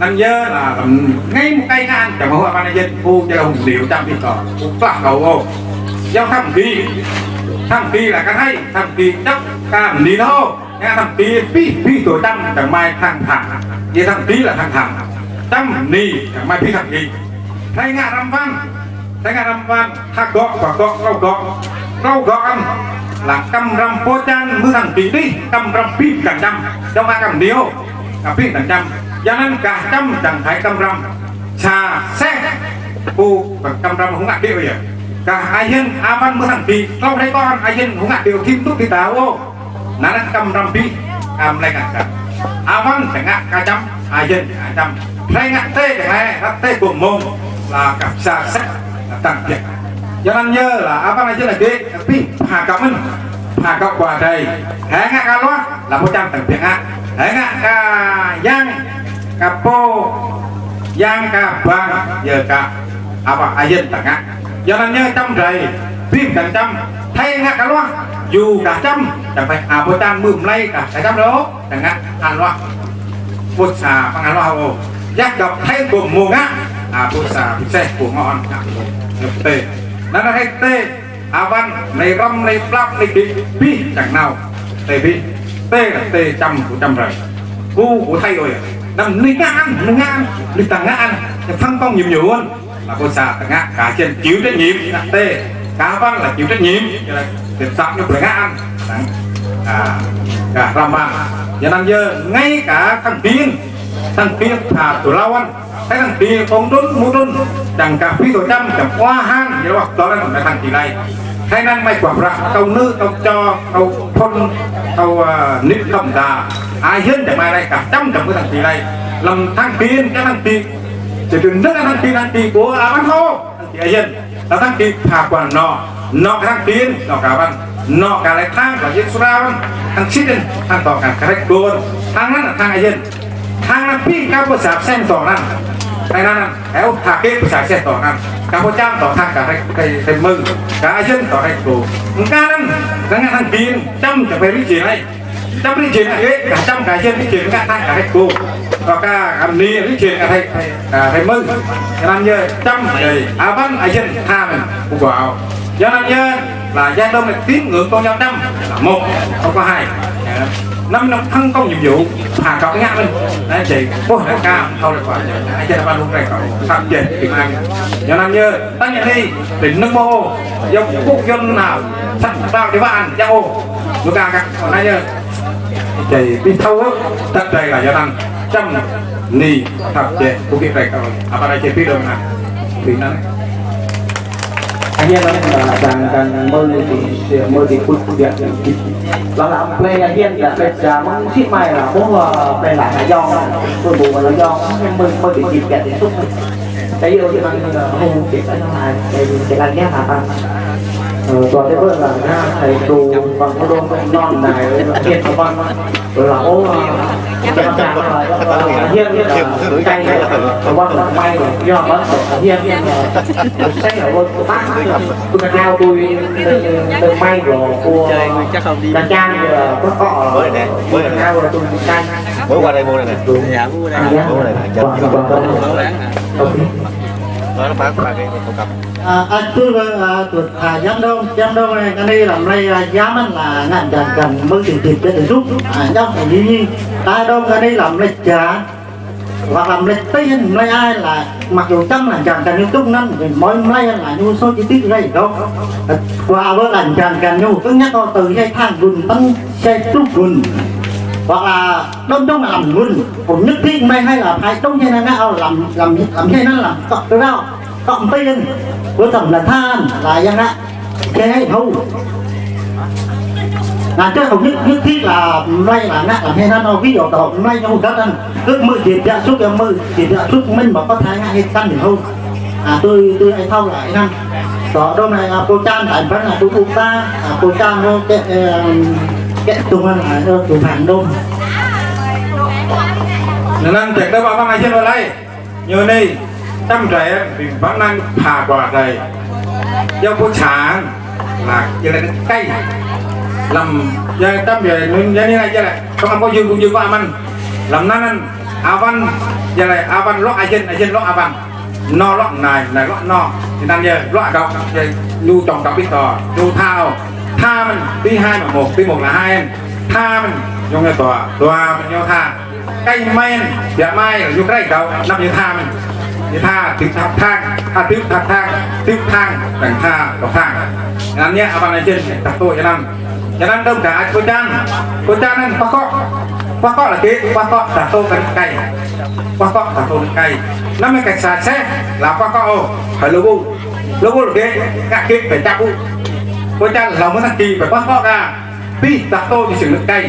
anh nhớ là ngay một cây ngang chẳng có bạn dân u cho đồng điều trăm thì có là cầu ô giao thăm kỳ thăm kỳ là cái hay thăm kỳ chắc cảm đi đâu nghe thăm kỳ pi pi tuổi trăm chẳng mai thằng thẳng như thăm kỳ là thằng thẳng trăm đi chẳng mai pi thằng kỳ thay ngã năm văn thay ngã năm văn thác gọ và gọ rau gọ rau gọ ăn là căm răm phố chan mưa thằng kỳ đi căm răm pi càng trăm trong ba cầm điếu cả pi càng trăm cho nên cả trăm chẳng thấy căm răm trà xe cô và căm răm không ngại điệu vậy cả ai dân a văn mưa thằng kỳ không thấy con ai dân không ngại điệu kim túc đi táo ô nó đang căm răm pi am lại cả a văn chẳng ngại cả trăm ai dân hai trăm thay ngại tê chẳng này nó tê cùng mồm là cặp trà xe là tăng tiền cho nên nhớ là a văn ai dân là cái pi hà cảm ơn hà cọc quả đây hé ngại cả loa là một trăm tầng tiền ạ hé ngại cả giang cả po giang cả vàng giờ cả à bà ai dân tặng á do nên nhớ trăm rầy phim cả trăm thay ngã cả loa dù cả trăm chẳng phải à bố tan mượm lay cả cái trăm đó chẳng ngã ăn loa bột xà bằng ăn loa hồ giác đọc thay của mùa ngã à bột xà xe của ngon nhập tê nó là hay tê à văn này răm này plak này đi pi chẳng nào tê pi tê là tê trăm của trăm rầy cu của thay rồi nằm đi ngang đi ngang đi tàng ngang phân công nhiệm vụ là cô xà tàng ngang cả trên chịu trách nhiệm tê cá văn là chịu trách nhiệm cho nên việc sắp nhập lại ngang à cả ram văn cho nên giờ ngay cả thằng tiên thằng tiên thà tụi lao anh thấy thằng tiên con đốn mua đốn chẳng cả phí tổ trăm chẳng qua hang vậy đó đó là thằng chị này hay năng may quả ra câu nữ câu cho câu phân câu nít cầm đà ai dân để mai đây cả trăm trăm cái thằng chị này làm thằng tiên cái thằng tiên chỉ đừng rất là thằng tiên thằng tiên của à bắn thô thằng chị ai dân là thằng tiên thà quả nọ nọ cái thằng tiên nọ cả văn nọ cả lại thang là dân sura văn thằng xít lên thằng tỏ cả cái đồn thằngนั้นlà thằng ai dân thằng là pi cao của sạp sen tỏ năng hay năng kéo thà kết của sạp sen tỏ năng cả một trăm tỏ thằng cả cái cái mừng cả ai dân tỏ cái đồ ca năng thằng thằng tiên trăm chẳng phải biết gì này trăm lý chuyện này cả trăm cả dân lý chuyện cả thằng cả thầy cô và cả làm ni lý chuyện cả thầy cả thầy mừng cho nên như trăm thì à văn ai dân tha mình cũng vào cho nên như là gia đông này tín ngưỡng tôn giáo trăm là một không có hai năm năm thân công nhiệm vụ hà cọc ngã mình đấy chị có hai ca thôi là phải ai dân ba luôn này cậu phạm chế tiền ăn cho nên như tăng nhận đi tỉnh nước mô do quốc dân nào sẵn bao để bạn giao ô lúc ca các còn ai như thì đi thâu á tất đây là do năng trăm ni thập chế của cái này rồi apa đây chế phía đông này thì nó anh em là đang đang mơ thì mơ thì phút điện là làm play anh em là play là mong ship mai là muốn play lại là do tôi bù mà là do mơ mơ thì dịp kẹt thì xúc cái yêu thì mang là không kịp cái này thì sẽ làm nhé hả bạn còn cái bữa là nha thầy tù bằng cái đôi non này hiện của con rồi là ô cái con chàng là hiên hiên là cay này của con là may rồi do con hiên hiên là sách ở bên của bác tôi là nào tôi tôi may rồi của đàn trang giờ có cọ mới này mới nào rồi tôi cay mới qua đây mua này này dạ mua đây mua này này nó bán qua đây không cầm à, anh tôi à, tôi à, giám đông giám đông này cái này làm đây là giá mình là ngàn chẳng cần mới tiền tiền để rút à giám phải như như ta đông cái này làm lịch trả hoặc làm lịch tiền lấy ai là mặc dù trăm là chẳng cần như chút năm thì mỗi lấy là như số chi tiết đây đâu qua với là chẳng cần như cứ nhắc con từ dây thang gùn tăng xe trúc gùn hoặc là đông đông là làm gùn cũng nhất thiết may hay là phải đông dây này nó làm làm làm dây nó làm cọc cái đâu cộng tiền của thẩm là than là dân á cái hậu là cái hậu nhất nhất thiết là nay là nát là hay nó ví dụ tổ nay nhau đất anh ước mơ tiền ra suốt em mơ tiền ra suốt mình mà có thái hay căn thì không à tôi tôi hay thâu lại năm đó đâu này là cô trang tại vẫn là tôi phụ ta à cô trang nó cái cái tung ăn là nó tụ hàng đông nên chạy đâu vào ngày trên vào đây như này trăm trẻ thì vẫn đang thả quả này do cô sáng là như là cây làm giờ trăm giờ như thế này chứ này không có dư cũng dư có ăn làm năng avan giờ này avan lót ai dân ai dân lót avan no lót này này lót no thì đang giờ lót đâu giờ nhu trồng trồng biết tò nhu thao tha mình tí hai mà một tí một là hai em tha mình dùng cái tòa tòa mình nhau tha cây men dạ mai là dùng cái đâu năm như tha mình như tha tiếp thang thang tha tiếp thang thang tiếp thang đằng tha đọc thang anh nhé avan ai dân đặt tôi cho năm cho nên đông cả cô chan cô chan nên quá có quá có là cái quá có đặt tôi cái cây quá có đặt tôi cây năm mươi cảnh sát xe là quá có phải logo logo là cái các cái phải chặt cô chan lòng mới thằng kỳ phải quá có ra pi đặt tôi thì sử dụng cây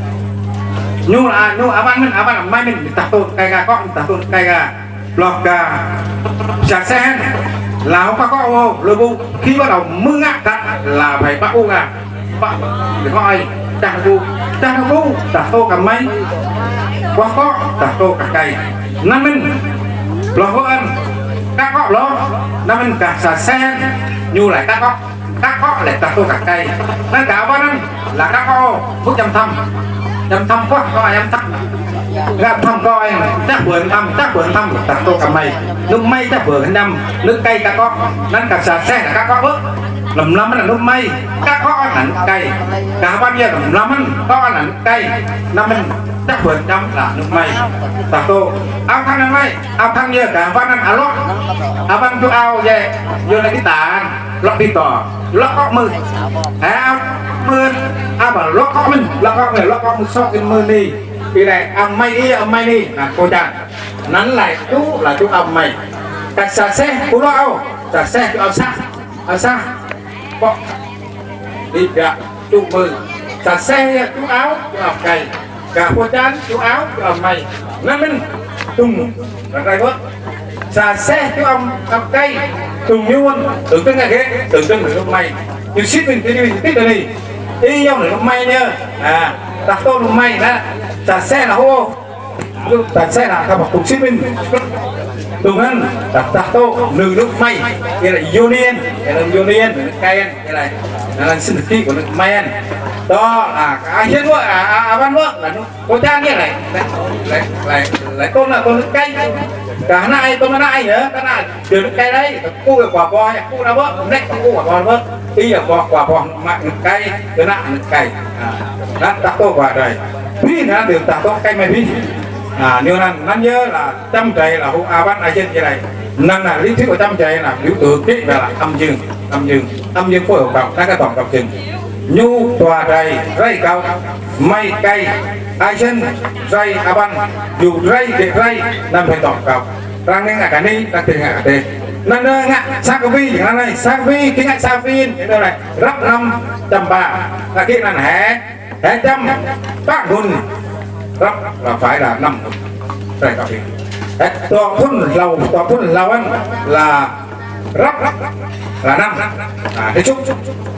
nhu là nhu áo ăn á ăn làm mai mình đặt tôi cây gà có đặt tôi cây gà lọt gà sạc xe là quá có logo khi bắt đầu mưng á là phải bắt u gà bạn để gọi chàng vu chàng vu đặt tô cả mấy quá có đặt tô cả cây năm mình lo có ăn các có lo năm mình cả xà xe nhu lại các có các có lại đặt tô cả cây nên cả ba năm là các có bước chăm thăm chăm thăm quá có ai em thăm gặp thăm coi chắc bữa thăm chắc bữa thăm đặt tô cả mày nước mây chắc bữa năm nước cây các có nên cả xà xe là các có bước lầm lắm là nước mây các có ảnh cây cả bao nhiêu lầm lắm có ảnh cây năm mình chắc vườn trăm là nước mây tạc tô áo thăng năm nay áo thăng như cả văn ăn áo lót áo văn cho ao về vô là cái tà lót đi tỏ lót có mưa áo mưa áo bảo lót có mình lót có người lót có một số cái mưa đi vì này âm mây đi âm mây đi là cô chàng nắn lại chú là chú âm mây đặt xà xe cú lo xà xe chú áo xa áo xa có đi dạ chúc mừng xà xe chú áo chú áo cây cả cô chán chú áo chú áo mày năm mình tung là đây quá xà xe chú áo áo cây tung như quân tưởng tượng là thế tưởng tượng là lúc mày nhưng ship mình đi tích rồi đi đi nhau là lúc mày nhá à đặt tô lúc mày đó xà xe là hô đặt xe là các bậc cùng ship mình tùng ăn đặt đặt tô nửa nước mây đây là union đây là union cây ăn đây này là sinh khí của nước mây ăn đó là cái hết quá à à văn quá là cô cha như này lại lại lại tôn là tôn nước cây cả này tôn này nữa cái này từ nước cây đấy cô là quả bò cô là bớt nét cô quả bò bớt đi là quả quả bò mạng nước cây cái nặng nước cây đó đặt tô quả rồi vì nó được đặt tô cây mày vì à như là nó nhớ là trăm trời là hữu a bát ai trên như này nên là lý thuyết của trăm trời là biểu tượng kết là, là âm dương âm dương âm dương phối hợp vào các cái tổng cộng chừng nhu tòa trời rây cao mây cây ai trên rây a ban dù rây để rây nên phải tổng cộng đang nghe cả ni đang tiền cả tiền nên ngạ sa vi như này sa vi cái ngạ sa vi cái đây này rất năm trăm ba là cái là hẻ hẻ trăm bác hùn rất là phải là năm đây các vị toàn thun lầu toàn thun lầu ăn là rất là năm à cái chút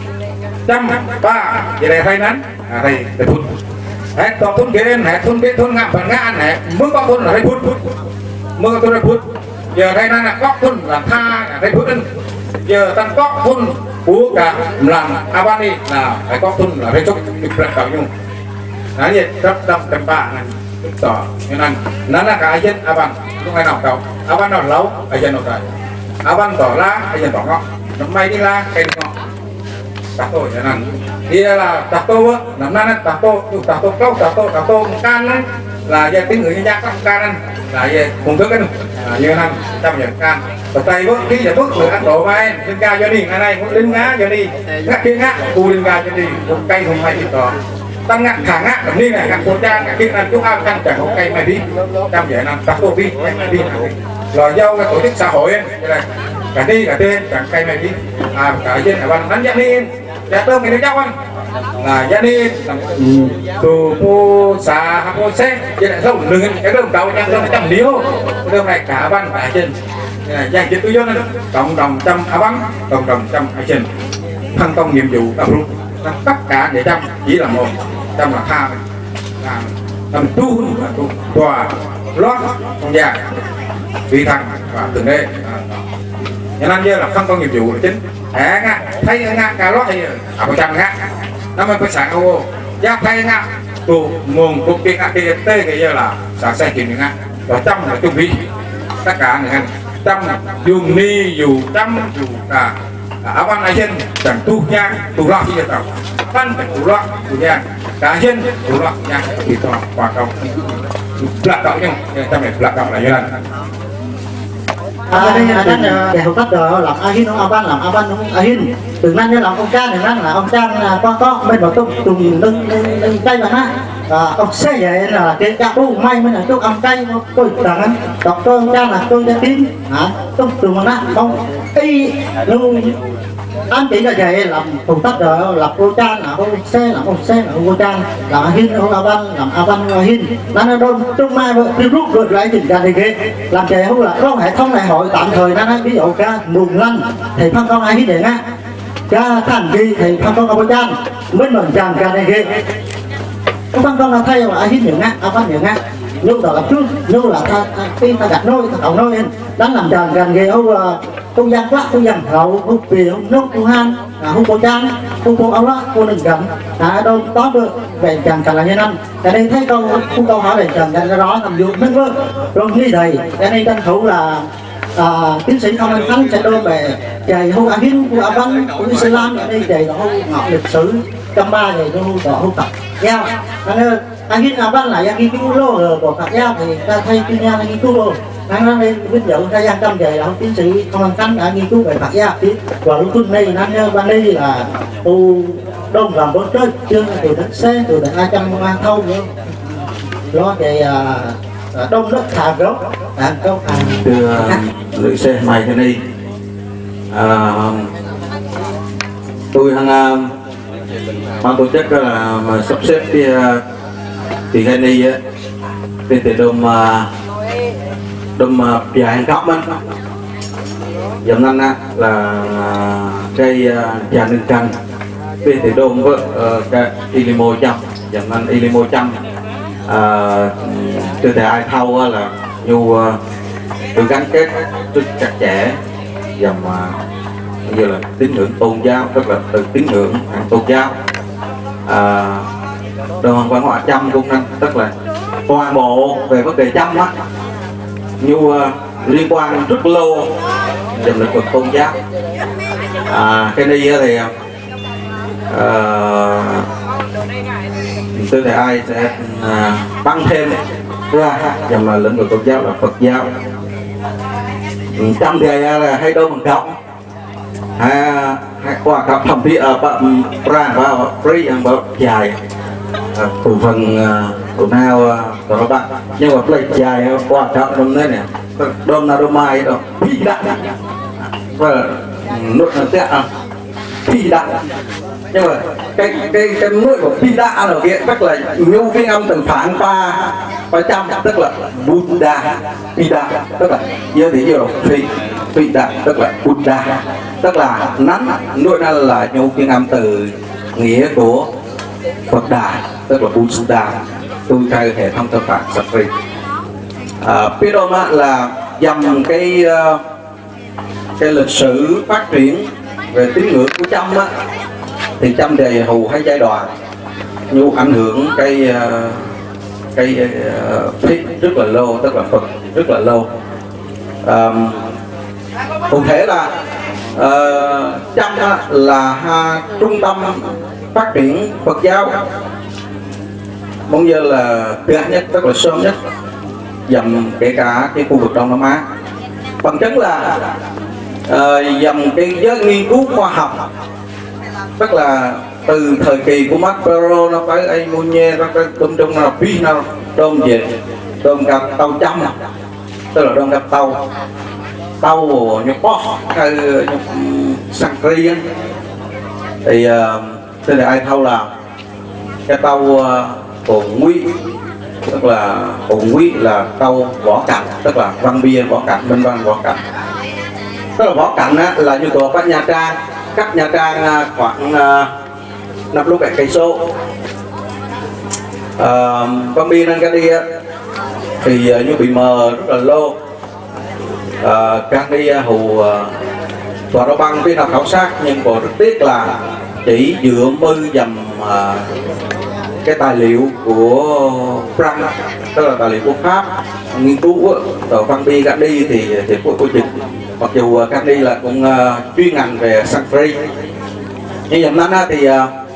trăm ba vậy này thay nắn à đây để thun hết toàn thun kia lên hết thun kia thun ngã phần ngã này mới có thun là hay phút mới có thun là phút giờ thay nắn là có thun là tha là hay phút giờ tăng có thun của cả làm avani là phải có thun là hay chút được rất cao nhung nói gì rất đậm trăm ba này tỏ như này nó là cái dân avan lúc này nào cầu avan nào lâu ai dân nào trời avan tỏ lá ai dân tỏ ngọ nó may đi la cây ngọ tạc tô như này đi là tạc tô á năm nay tạc tô tạc tô câu tạc tô tạc tô can đấy là về tiếng người nhân gia các can đấy là về cùng thức cái như này trăm giờ can và tay bước khi giờ bước người ăn độ mai lên ca cho đi ngày này muốn lên ngá cho đi ngắt kia ngắt cu lên ca cho đi một cây không may thì tỏ tăng ngắt thả ngắt comme ni này ngắt cô cha ngắt kia ăn chúng ăn tăng chẳng có cây mai đi trăm vậy năm tạc tô đi mai đi rồi giao cái tổ chức xã hội như này cả đi cả tên cả cây mai đi à cả trên cả ban đánh gia niên gia tôm cái cháu anh là gia niên từ cô xã học cô xe vậy lại không đừng cái đường đầu nha không trăm liếu đường này cả ban cả trên gia trên tư dân cộng đồng trăm áo bắn cộng đồng trăm ở trên phân công nhiệm vụ tập trung tất cả để trăm chỉ là một trăm là tha làm làm tu là tu tòa lót không già vì thằng và từng đây cho nên như là phân công nhiệm vụ là chính hả ngã thấy ngã cả lót thì à một trăm ngã nó mới phải sẵn ô giác thấy ngã tu nguồn cục kia ngã kia tê cái giờ là sẵn sàng chuyện ngã và trăm là chung vi tất cả người anh trăm dùng ni dù trăm dù là áo ăn ai trên chẳng tu nhang tu loạn như tao văn phải tu loạn tu nhang cá nhân tu loạn nhang thì toàn quả cầu lạc động nhưng trong này lạc động là như này. À, đây là đang để học cách đó làm ahin ông aban làm aban ông ahin từ nan như làm ông cha thì nan là ông cha là con to bên vào tụng tùng lưng lưng tay mà ha ông xe vậy là cái cha bố may mới là tôi ông tay tôi đằng anh đọc tôi ông cha là tôi đã tin hả tôi từ mà na không y luôn anh chỉ là vậy làm công tác đó làm cô cha là ông xe là ông xe là ông cô cha làm ahin ông aban làm aban ahin nan đâu trong mai đi rút rồi lại tình trạng này kia làm vậy không là có hệ thống này hội tạm thời nó ví dụ ca mùng lân thì phân công ai hít điện á ca thành gì thì phân công ông cha mới mình chàng ca này kia không phân công là thay là ai hít điện á ai phân điện á nhưng đó là trước nhưng là ta khi ta đặt nôi ta cậu nôi lên đánh làm chàng càng ghê ông không gian quá không gian hậu không vì không nốt không han không có trang không có áo đó cô đừng cầm à đâu có được về chàng càng là như năm cái đây thấy câu không câu hỏi về chàng cái đó làm dụng rất vâng rồi như thầy cái đây tranh thủ là à, tiến sĩ Không Anh Khánh sẽ đưa về chạy hô ăn hiến của Aban của Islam ở đây chạy là hô ngọc lịch sử trăm ba này nó hô hô tập giao nên anh hiến Aban là anh nghiên cứu lô của Phật giáo thì ta thay chuyên gia nghiên cứu lô anh nói đây ví dụ ra gian trăm về là tiến sĩ Không Anh Khánh đã nghiên cứu về Phật giáo và lúc trước đây anh ban đây là tu đông làm bốn trời chưa từ đến xe từ đến hai trăm mang thâu nữa đó thì đông đất thà gốc à gốc à thưa lữ xe mày thế này à, tôi hằng ban tổ chức là mà sắp xếp thì thì cái này thì thì đồn đồn dài hàng góc á dòng năm á là cây trà nâng canh thì thì đồn với cái ilimo trăm dòng năm ilimo trăm từ thời ai thâu là nhu được gắn kết rất chặt chẽ dòng như là tín ngưỡng tôn giáo, tức là từ tín ngưỡng thành tôn giáo. À, đoàn văn hóa Chăm cũng năng, tức là toàn bộ về vấn đề Chăm á, như uh, liên quan rất lâu dòng lĩnh vực tôn giáo. À, cái này thì uh, tôi thì ai sẽ uh, tăng thêm ra dòng là lĩnh vực tôn giáo là Phật giáo. Chăm thì là hay đâu bằng cộng hai hai qua các thẩm mỹ ở bạn ra và free ăn bớt dài cổ phần của nào của các bạn nhưng mà play dài qua trọng trong đây này đom là đom mai đó phi đạn và nốt là tẹt à phi đạn nhưng mà cái cái cái mũi của phi đạn ở kia tức là nhu phiên âm từ phản ba ba trăm tức là Buddha phi đạn tức là như thế nhiều phi phi đạn tức là Buddha tức là nắn nuôi ra là nhu phiên âm từ nghĩa của Phật Đà tức là Buddha tôi khai hệ thống tâm pháp Sakri. Pidoma là dòng cái cái lịch sử phát triển về tín ngưỡng của Chăm á, thì Chăm đề hù hai giai đoạn nhu ảnh hưởng cái cái phí rất là lâu, tức là Phật rất là lâu. À, cụ thể là uh, Chăm là ha, trung tâm phát triển Phật giáo mong giờ là thứ nhất, tức là sớm nhất dòng kể cả cái khu vực Đông Nam Á. Bằng chứng là uh, dòng cái giới nghiên cứu khoa học, tức là từ thời kỳ của Macro nó tới Amunye nó tới tôm trong là phi nào đôm về đôm gặp tàu Chăm, tức là đôm gặp tàu tàu như có hay như Sakri thì uh, thế là ai thâu là cái tàu uh, cổ Nguy, tức là cổ Nguy là tàu võ cảnh, tức là văn bia võ cảnh, minh văn võ cảnh, tức là võ cảnh á, là như của các Nha Trang, cách Nha Trang uh, khoảng uh, năm lúc bảy cây số. Uh, văn bia nên cái đi á, thì uh, như bị mờ rất là lâu. Uh, các đi uh, hù uh, tòa đó băng khi nào khảo sát nhưng còn rất tiếc là chỉ dựa mư dầm uh, cái tài liệu của Frank, tức là tài liệu của Pháp nghiên cứu ở Văn Bi Gandhi thì thì của cô Trình, mặc dù Gandhi là cũng uh, chuyên ngành về Sanskrit, nhưng dòngนั้นthì uh,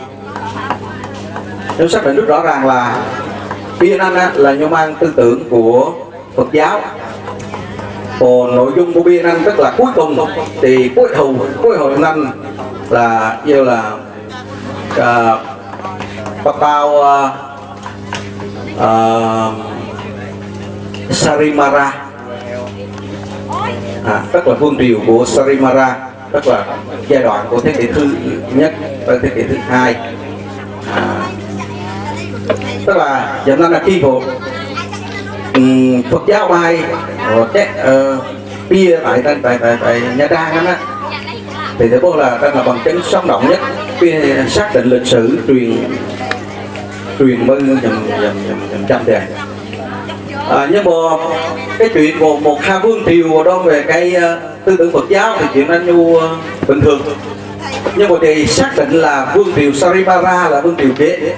nếu xác định rất rõ ràng là Bia Nan là nhau mang tư tưởng của Phật giáo. Còn nội dung của Bia Nan tức là cuối cùng thì cuối thù cuối hội năm là như là uh, Phật bao uh, uh, Sarimara, à, tức là vương triều của Sarimara, tức là giai đoạn của thế kỷ thứ nhất tới thế kỷ thứ hai. À, tức là giờ nó là khi bộ um, Phật giáo bay rồi cái uh, bia tại tại tại tại, tại Nha Trang á, thì thế bộ là đang là bằng chứng sống động nhất bia xác định lịch sử truyền truyền mư dầm dầm dầm trăm đề. À, nhưng mà cái chuyện của một hai vương triều đó về cái uh, tư tưởng Phật giáo thì chuyện anh nhu uh, bình thường, nhưng mà thì xác định là vương triều Sarimara là vương triều kế.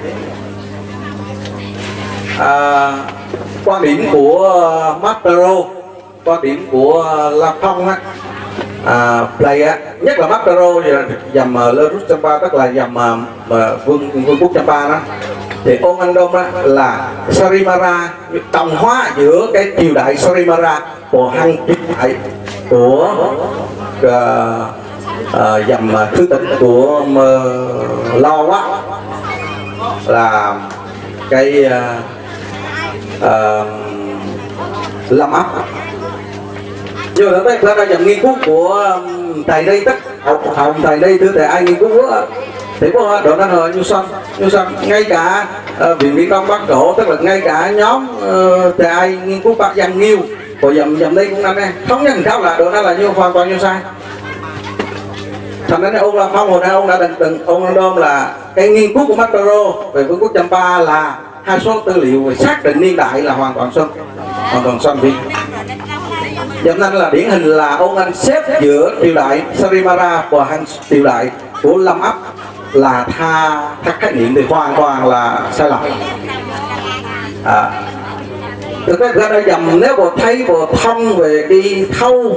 À, quan điểm của uh, Mastero, quan điểm của uh, La Phong á, à, Play á, nhất là Mastero dầm uh, Lerus Champa, tức là dầm uh, vương vương quốc Champa đó, thì ông Anh Đông á, là Sarimara đồng hóa giữa cái triều đại Sarimara của hăng triều đại của uh, uh, dầm uh, thứ tỉnh của uh, Lo á, là cái uh, uh, Lâm ấp. Nhưng mà tới ra dòng nghiên cứu của thầy đây tất hồng thầy đây thưa thầy ai nghiên cứu á, thì có độ đó rồi như xong như xong ngay cả uh, viện Viễn Đông Bắc Cổ, tức là ngay cả nhóm uh, thầy ai nghiên cứu bác Văn Nghiêu rồi dầm dầm đây cũng năm nay thống nhất sao là độ đó là như hoàn toàn như sai. Thành ra ông là Phong hồi nay ông đã từng từng ông Đôm là cái nghiên cứu của Mastero về vương quốc Champa là hai số tư liệu về xác định niên đại là hoàn toàn xuân hoàn toàn xuân đi. Dầmนั้นlà điển hình là ông anh xếp giữa triều đại Sarimara và hàng triều đại của Lâm ấp là tha các khái niệm thì hoàn toàn là sai lầm. À, thực ra ra đây dầm nếu bộ thấy bộ thông về đi thâu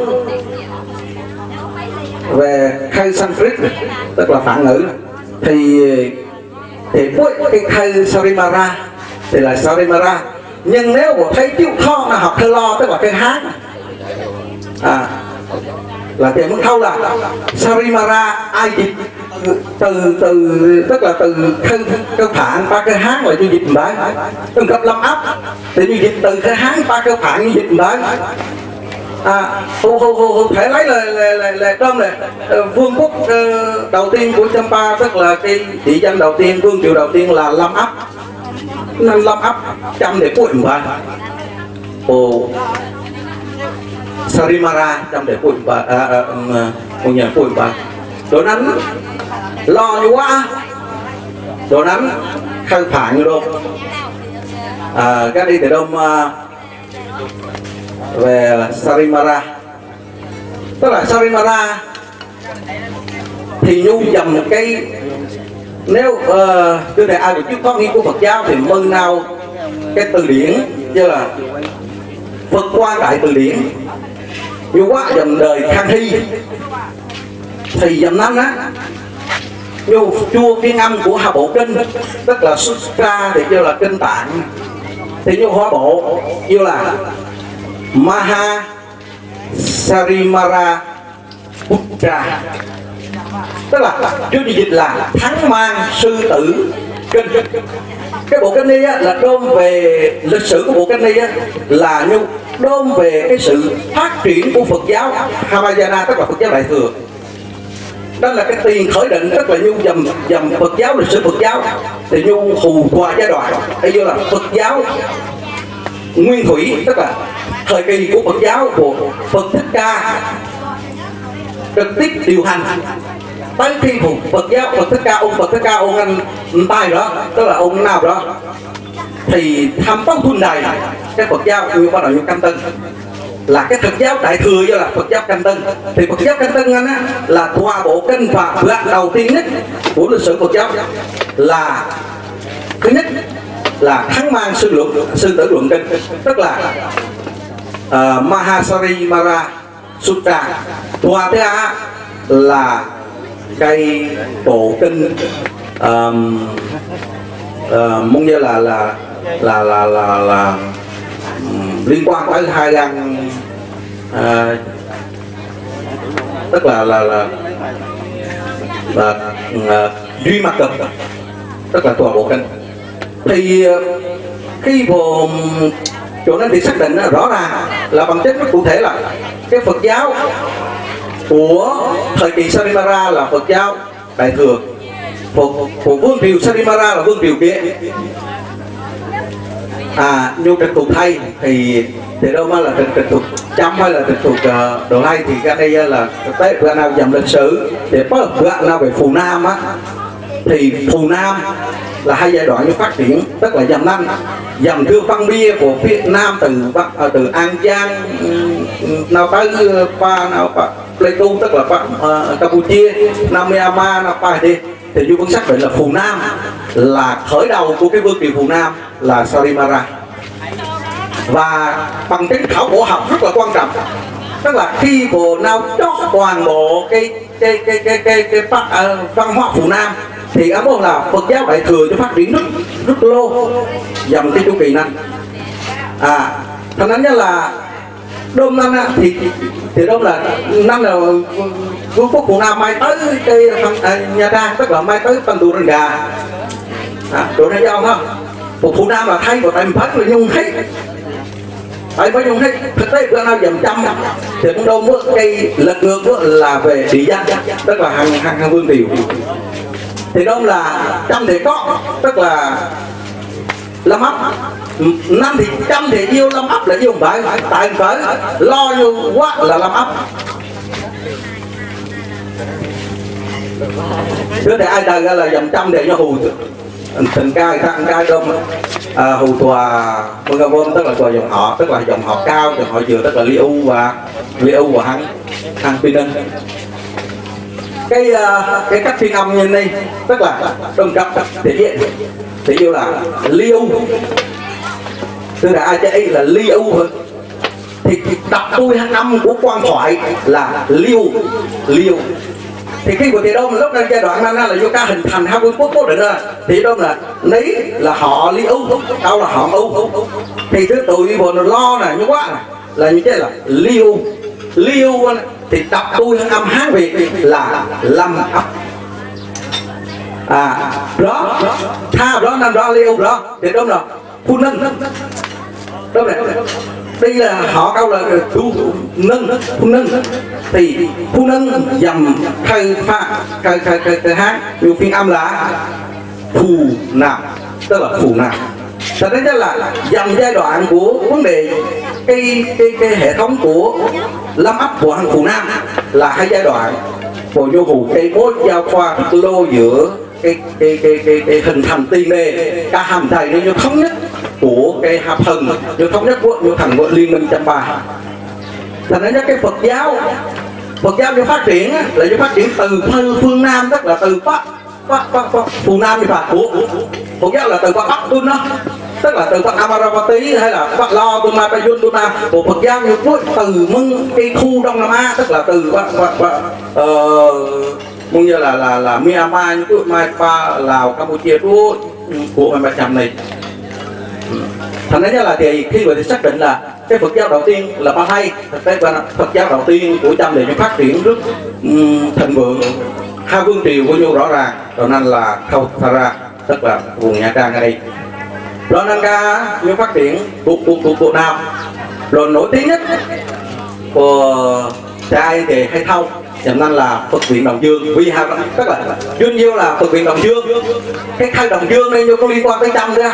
về khai Sanskrit tức là phản ngữ thì thì cuối cái khai Sarimara thì là Sarimara, nhưng nếu bộ thấy chịu kho là học thơ lo tức là cái Hán, à, là thì muốn thâu là Sarimara ai dịch từ từ tức là từ thân cơ phản ba cái Hán là như dịch đấy, từng cấp Lâm ấp thì như dịch từ cái Hán ba cái phản như dịch đấy. À, hù hù hù hù thể lấy là là là, là trong này vương quốc uh, đầu tiên của Champa, tức là cái địa danh đầu tiên, vương triều đầu tiên là Lâm ấp, nên Lâm ấp trăm để cuối mà ồ Sarimara trăm để cuối mà à một nhà cuối mà đồ nắn lo như quá đồ nắn khai phản như đâu à, các đi từ đông uh, về Sarimara, tức là Sarimara thì nhu dầm cái nếu uh, từ này ai được trước có nghiên cứu Phật giáo thì mơ nào cái từ điển như là Phật Quan Đại Từ Điển nhu quá dầm đời Khang Hy thì dầm năm á nhu chua phiên âm của Hà Bộ Kinh tức là xuất ra thì kêu là kinh tạng, thì nhu hóa bộ như là Maha Sarimara Putra, tức là trước khi dịch là thắng mang sư tử kinh. Cái bộ kinh này á, là đôn về lịch sử của bộ kinh này á, là như đôn về cái sự phát triển của Phật giáo Havayana, tức là Phật giáo Đại Thừa. Đó là cái tiền khởi định, tức là như dầm dầm Phật giáo, lịch sử Phật giáo thì như hù qua giai đoạn hay như là Phật giáo nguyên thủy, tức là thời kỳ của Phật giáo của Phật Thích Ca trực tiếp điều hành tới khi Phật giáo Phật Thích Ca ông Phật Thích Ca ông anh tay đó, tức là ông nào đó thì thăm tông thuần này cái Phật giáo như bắt đầu như Canh Tân là cái Phật giáo Đại Thừa, do là Phật giáo Canh Tân. Thì Phật giáo Canh Tân anh á là tòa bộ kinh và đoạn đầu tiên nhất của lịch sử Phật giáo là thứ nhất là Thắng Mang sư luận sư tử luận kinh, tức là uh, Mahasarimara Sutta. Tòa thứ A là cây tổ kinh um, uh, muốn như là là là là là, là um, liên quan tới hai gan uh, tức là là là, là uh, duy mặt cực, tức là tòa bộ kinh. Thì uh, khi vô chỗนั้นthì xác định rõ ràng là bằng chất rất cụ thể là cái Phật giáo của thời kỳ Sarimara là Phật giáo Đại thừa, của, của vương triều Sarimara là vương triều kia. À, như trực thuộc Tây thì thì đâu mà là trực trực thuộc Chăm hay là trực thuộc uh, Đồ Lai thì cái đây là thực tế bữa nào dầm lịch sử để có bữa nào về Phù Nam á, thì Phù Nam là hai giai đoạn như phát triển, tức là dầm năm dầm thưa văn bia của Việt Nam từ Bắc uh, từ An Giang nào tới Pa nào Pa Pleiku, tức là Pa, uh, Campuchia, Nam Myanmar, nào Pa đi thì du vẫn xác định là Phù Nam là khởi đầu của cái vương triều Phù Nam là Sarimara. Và bằng chứng khảo cổ học rất là quan trọng, tức là khi Phù Nam cho toàn bộ cái cái cái cái cái, cái, cái uh, văn hóa Phù Nam thì ấm là Phật giáo Đại thừa cho phát triển rất rất lô dòng cái chu kỳ năm. À, thànhนั้นlà đêm năm thì thì đó là năm là vương quốc Phù Nam mai tới cái à, Nha Trang, tức là mai tới Tân Tù Rừng Gà, à, chỗ này không không Phù, Phù Nam là thay của tại mình phát là nhung hết, tại mới nhung hết thực tế bữa nào dầm trăm thì cũng đâu mất cây lật ngược đó là về địa danh, tức là hàng hàng, hàng vương triều. Thì đó là trăm thì có, tức là lâm ấp năm thì trăm thì yêu lâm ấp là yêu không phải, tại phải lo như quá là lâm ấp. Trước đây ai đời ra là dòng trăm để cho hù tình ca thằng ca đông à, hù tòa Mương Vôn, tức là tòa dòng họ, tức là dòng họ cao, dòng họ dừa, tức là Liêu và Liêu và Hằng Hằng Phi Ninh. Cái uh, cái cách phiên âm như này tức là đồng cấp thể hiện thì yêu là Liêu, tức là ai chạy là Liêu thôi. Thì, thì đọc tôi hàng năm của quan thoại là Liêu Liêu. Thì khi của thì đông lúc này giai đoạn năm là do ca hình thành hai vương quốc cố định ra thì đông là đấy là họ Liêu, đâu là họ Âu. Thì thứ tụi bọn nó lo này như quá này là như thế là Liêu Liêu thì đọc tôi âm Hán Việt là lâm ấp. À đó tha đó năm đó Liêu đó thì đó là Phu Nâng đó này, đây là họ câu là tu nâng Phu Nâng thì Phu Nâng dầm khai pha khai khai khai khai Hán nhiều phiên âm là Phù Nam, tức là Phù Nam. Thật ra là dầm giai đoạn của vấn đề cái cái cái hệ thống của lâm ấp của hàng Phù Nam là hai giai đoạn của vô hù cây mối giao khoa lô giữa cái cái cái cái, cái hình thành tiền đề cả hàm thầy nó như thống nhất của cái hạp thần như thống nhất của như thành của liên minh Champa. Thành ra cái Phật giáo Phật giáo như phát triển là như phát triển từ phương Nam, tức là từ Bắc Bắc Bắc, Bắc Phù Nam như Phật của Phật giáo là từ Bắc Bắc Tuân đó, tức là từ Bắc Amaravati hay là Bắc Lo Tuân Ma Tayun Tuân Ma của Phật giáo như từ mưng cái khu Đông Nam Á, tức là từ Bắc Bắc Bắc cũng như là là là Myanmar, như Mai Pa, Lào, Campuchia của của mấy trăm này. Thành ra là thì khi người xác định là cái Phật giáo đầu tiên là Ba Hay, thực tế là Phật giáo đầu tiên của Chăm để phát triển rất um, thịnh vượng, hai vương triều của nhau rõ ràng, cho nên là Kauthara, tức là vùng Nha Trang ở đây. Rồi Nanga như phát triển của của của của Nam, rồi nổi tiếng nhất của trai thì hay thâu, cho nên là Phật viện Đồng Dương, vì hai tức là duyên nhiêu là Phật viện Đồng Dương, cái khai Đồng Dương đây như có liên quan tới Chăm ra.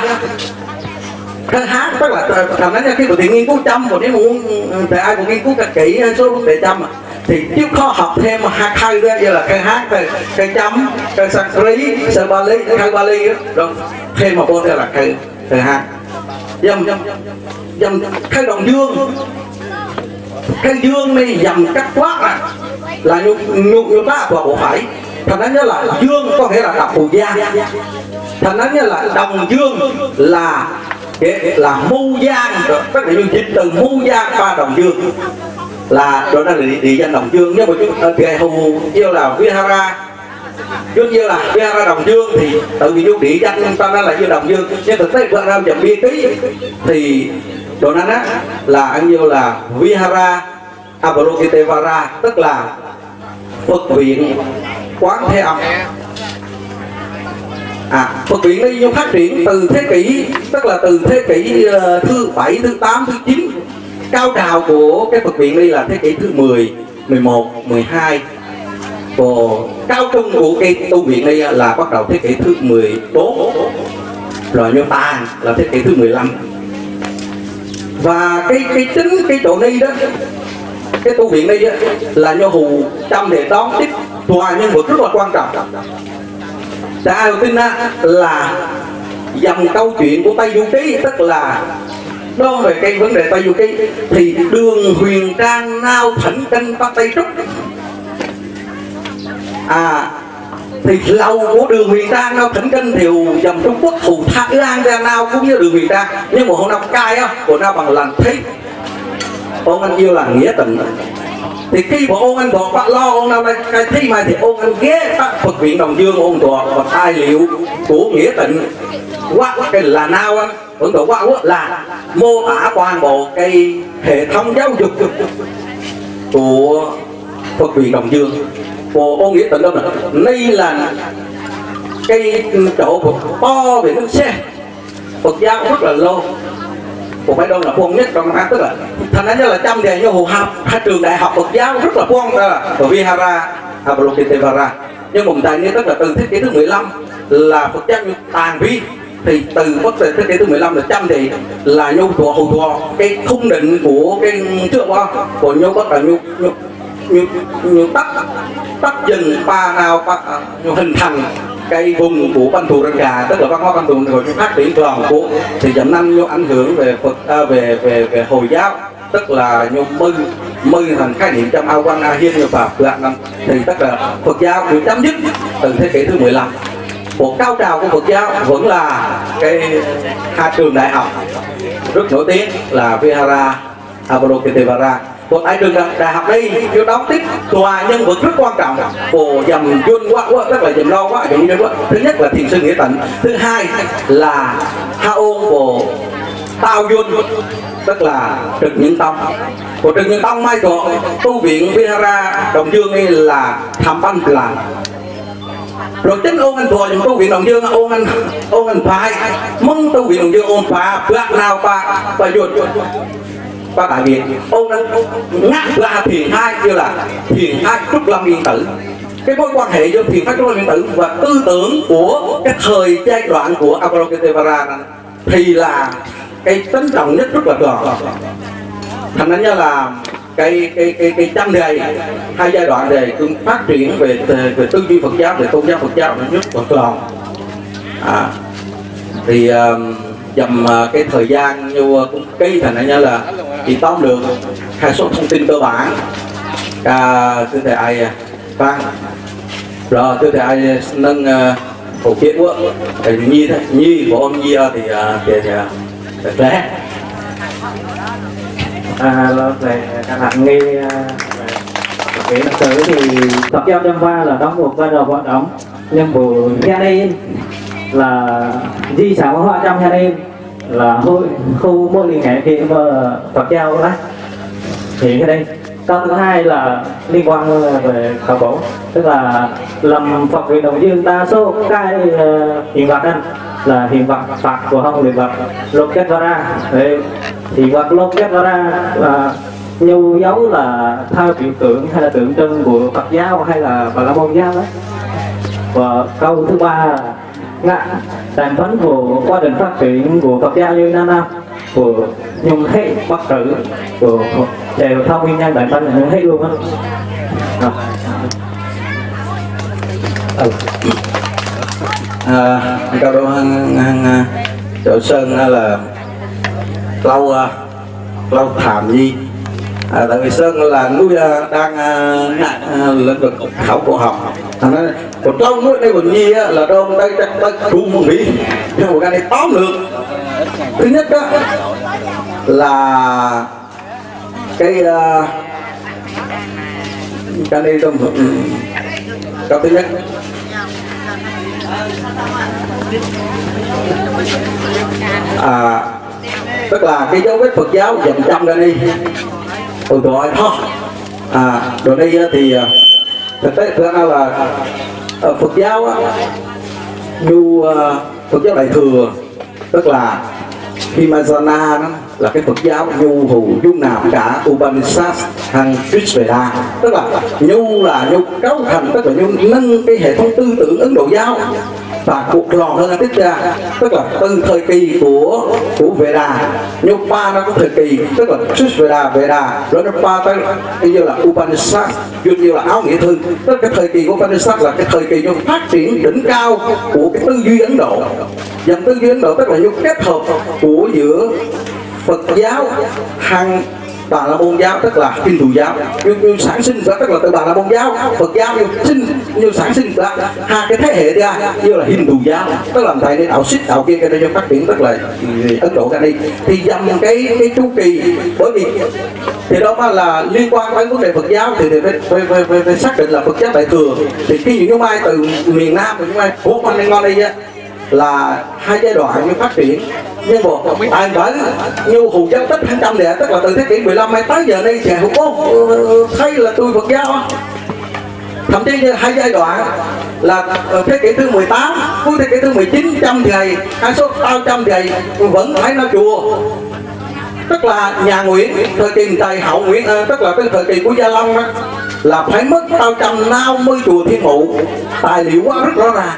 Khai hát tức là thành ra khi của thì nghiên cứu Chăm, một nếu muốn để ai cũng nghiên cứu cả kỹ số vấn đề Chăm thì chịu khó học thêm hai khai ra như là khai hát, khai Chăm, khai Sanskrit, khai Bali, khai Bali rồi thêm một cô theo là khai khai hát. Dầm dầm khai Đồng Dương, khai Dương này dầm cắt quát à, là nhu nhu nhu bác và bộ phải. Thành ra nhớ là Dương có nghĩa là đọc phù gia. Thành ra nhớ là Đồng Dương là cái là mu giang, tức là như dịch từ mu giang qua Đồng Dương là đó là địa, địa danh Đồng Dương. Nhưng mà chúng ngày hù yêu là Vihara Chúng như là Vihara Đồng Dương thì tự vì địa danh ta nói là như Đồng Dương, nhưng thực tế vợ ra dòng bia ký thì đồนั้นá là anh yêu là Vihara Avalokiteshvara, tức là Phật viện Quán Thế Âm. À, Phật viện đây phát triển từ thế kỷ, tức là từ thế kỷ uh, thứ bảy, thứ tám, thứ chín. Cao trào của cái Phật viện đây là thế kỷ thứ mười, mười một, mười hai. Còn cao trung của cái tu viện đây là bắt đầu thế kỷ thứ mười bốn, rồi như tàn là thế kỷ thứ mười lăm. Và cái cái chính cái chỗ này đó, cái tu viện đây là Nho Hù Trăm để đón tiếp tòa nhân vật rất là quan trọng. Đã ai tin là dòng câu chuyện của Tây Du Ký, tức là nói về cái vấn đề Tây Du Ký thì Đường Huyền Trang nao thỉnh kinh Bắc Tây Trúc. À thì lâu của Đường Huyền Trang nao thỉnh kinh thì dòng Trung Quốc hù Thái Lan ra nao cũng như Đường Huyền Trang, nhưng mà hôm nào cai á, của nào bằng lành thế ôn anh yêu là nghĩa tình. Thì khi mà ôn anh thuộc bắt lo ôn nào đây cái thi mà thì ôn anh ghé bắt Phật viện Đồng Dương ôn thuộc và tài liệu của nghĩa tình quá cái là nào anh ấn độ quá là mô tả toàn bộ cái hệ thống giáo dục của Phật viện Đồng Dương của ôn nghĩa tình đâu nè. Đây là cái chỗ to về nước xe Phật giáo rất là lâu. Một cái đâu là quan nhất trong Nam, tức là thành ra là trăm đề Nho Hù học hai trường đại học Phật giáo rất là quan trọng là Vihara Avalokiteshvara. Nhưng một tại như tức là từ thế kỷ thứ mười lăm là Phật giáo như tàn vi, thì từ bất từ thế kỷ thứ mười lăm là trăm thì là Nhu Thọ Hù Thọ, cái khung định của cái trước qua của Nhu bất là Nhu Nhu Nhu Nhu tắt tắt dần pa nào pa Nhu hình thành cái vùng của Văn Thù Răng Gà, tức là văn hóa Văn Thù rồi phát triển toàn của thì dòng năm Nhu ảnh hưởng về Phật à, về về về Hồi giáo, tức là Nhu mư mư thành khái niệm trong A Quan A Hiên như Pháp lạc năm thì tức là Phật giáo được chấm dứt từ thế kỷ thứ mười lăm. Một cao trào của Phật giáo vẫn là cái hai trường đại học rất nổi tiếng là Vihara Avalokiteshvara. Còn tại trường đại học đây chưa đón tiếp tòa nhân vật rất quan trọng của dòng Duyên quá quá, tức là dòng lo quá dòng Duyên quá. Thứ nhất là Thiền sư Nghĩa Tịnh, thứ hai là Ha Ôn của Tao Duyên, tức là Trực Nhân Tông. Của Trực Nhân Tông mai thuộc tu viện Vihara Đồng Dương đây là Thẩm Văn làm. Rồi chính ôn anh thua tu viện Đồng Dương ôn anh ôn anh phải mong tu viện Đồng Dương ôn phải bác nào ba ba Duyên và tại vì ôn anh ngắt là thiền hai như là thiền hai Trúc Lâm Yên Tử. Cái mối quan hệ giữa thiền hai Trúc Lâm Yên Tử và tư tưởng của cái thời giai đoạn của Avalokiteshvara thì là cái tính trọng nhất rất là tròn. Thành ra như là cái cái cái cái trăm đề hai giai đoạn đề cũng phát triển về về tư duy Phật giáo, về tôn giáo Phật giáo nó rất là tròn. À, thì uh, dầm uh, cái thời gian như uh, cũng cây thành ra như là chỉ tóm được hai số thông tin cơ bản. À, thưa thầy ai vâng rồi thưa thầy ai nâng cổ kiến quá thầy nhi thôi nhi của ông nhi thì thì thì lẽ à về các bạn nghe cái lịch sử thì Phật giáo Trăm Va là đóng một vai trò quan trọng, nhưng bộ gia đình là di sản văn hóa trong gia đình là hội khu mối liên hệ khi mà Phật giáo đấy thì cái đây. Câu thứ hai là liên quan về khảo cổ, tức là làm Phật viện Đồng Dương đa số cái uh, hiện vật anh là hiện vật Phật của không hiện vật Lokiteshvara. Hiện vật Lokiteshvara là nhu dấu là theo biểu tượng hay là tượng trưng của Phật giáo hay là Bà La Môn giáo đấy. Và câu thứ ba là ngã tàn phấn của quá trình phát triển của Phật giáo như Nam Nam của nhung hết bất tử của đều thông nguyên nhân đại phân là hết luôn á. À, câu đó hăng hăng chỗ Sơn là lâu lâu thảm gì à, tại vì Sơn là núi đang uh, lĩnh vực khảo cổ học, nó một trong nước đây còn nhi là đom đây đây đây đủ một mỹ nhưng một cái này tóm được. Thứ nhất đó là cái uh, cái này trong câu thứ nhất à, tức là cái dấu vết Phật giáo dòng trăm ra đi từ gọi thôi à rồi đây thì thực tế thực ra là Phật giáo á, như Phật giáo Đại thừa tức là Himajana đó là cái Phật giáo nhu hù dung nạp cả Upanishad hàng Trishveda, tức là nhu là nhu cấu thành, tức là nhu nâng cái hệ thống tư tưởng Ấn Độ giáo và cuộc lò hơn tích ra, tức là từ thời kỳ của của Veda, nhu pa nó có thời kỳ tức là Trishveda Veda, rồi nó pa tới như là Upanishad, như là áo nghĩa thư, tức là cái thời kỳ của Upanishad là cái thời kỳ nhu phát triển đỉnh cao của cái tư duy Ấn Độ. Dòng tư duy Ấn Độ tức là nhu kết hợp của giữa Phật giáo hàng Bà La Môn giáo tức là Hindu giáo, như, như sản sinh ra tức là từ Bà La Môn giáo, Phật giáo như sinh như sản sinh ra hai cái thế hệ ra như là Hindu giáo, tức là thầy nên đạo Sikh đạo kia cái này phát triển tức là Ấn Độ ra đi thì dòng cái cái chu kỳ, bởi vì thì đó mà là liên quan đến vấn đề Phật giáo thì phải, phải, phải, phải, phải xác định là Phật giáo Đại thừa. Thì khi những mai từ miền Nam thì những mai của anh ngon đây là hai giai đoạn như phát triển, nhưng một tại bởi như hù giáo tích hàng trăm này, tức là từ thế kỷ mười lăm tới giờ đây thì không có thấy là tôi Phật giáo, thậm chí như hai giai đoạn là thế kỷ thứ mười tám cuối thế kỷ thứ mười chín trăm ngày hai số tao trăm ngày vẫn phải nói chùa, tức là nhà Nguyễn thời kỳ Tây hậu Nguyễn à, tức là cái thời kỳ của Gia Long đó là phải mất tao trăm nao mươi chùa Thiên Mụ, tài liệu quá rất rõ ràng.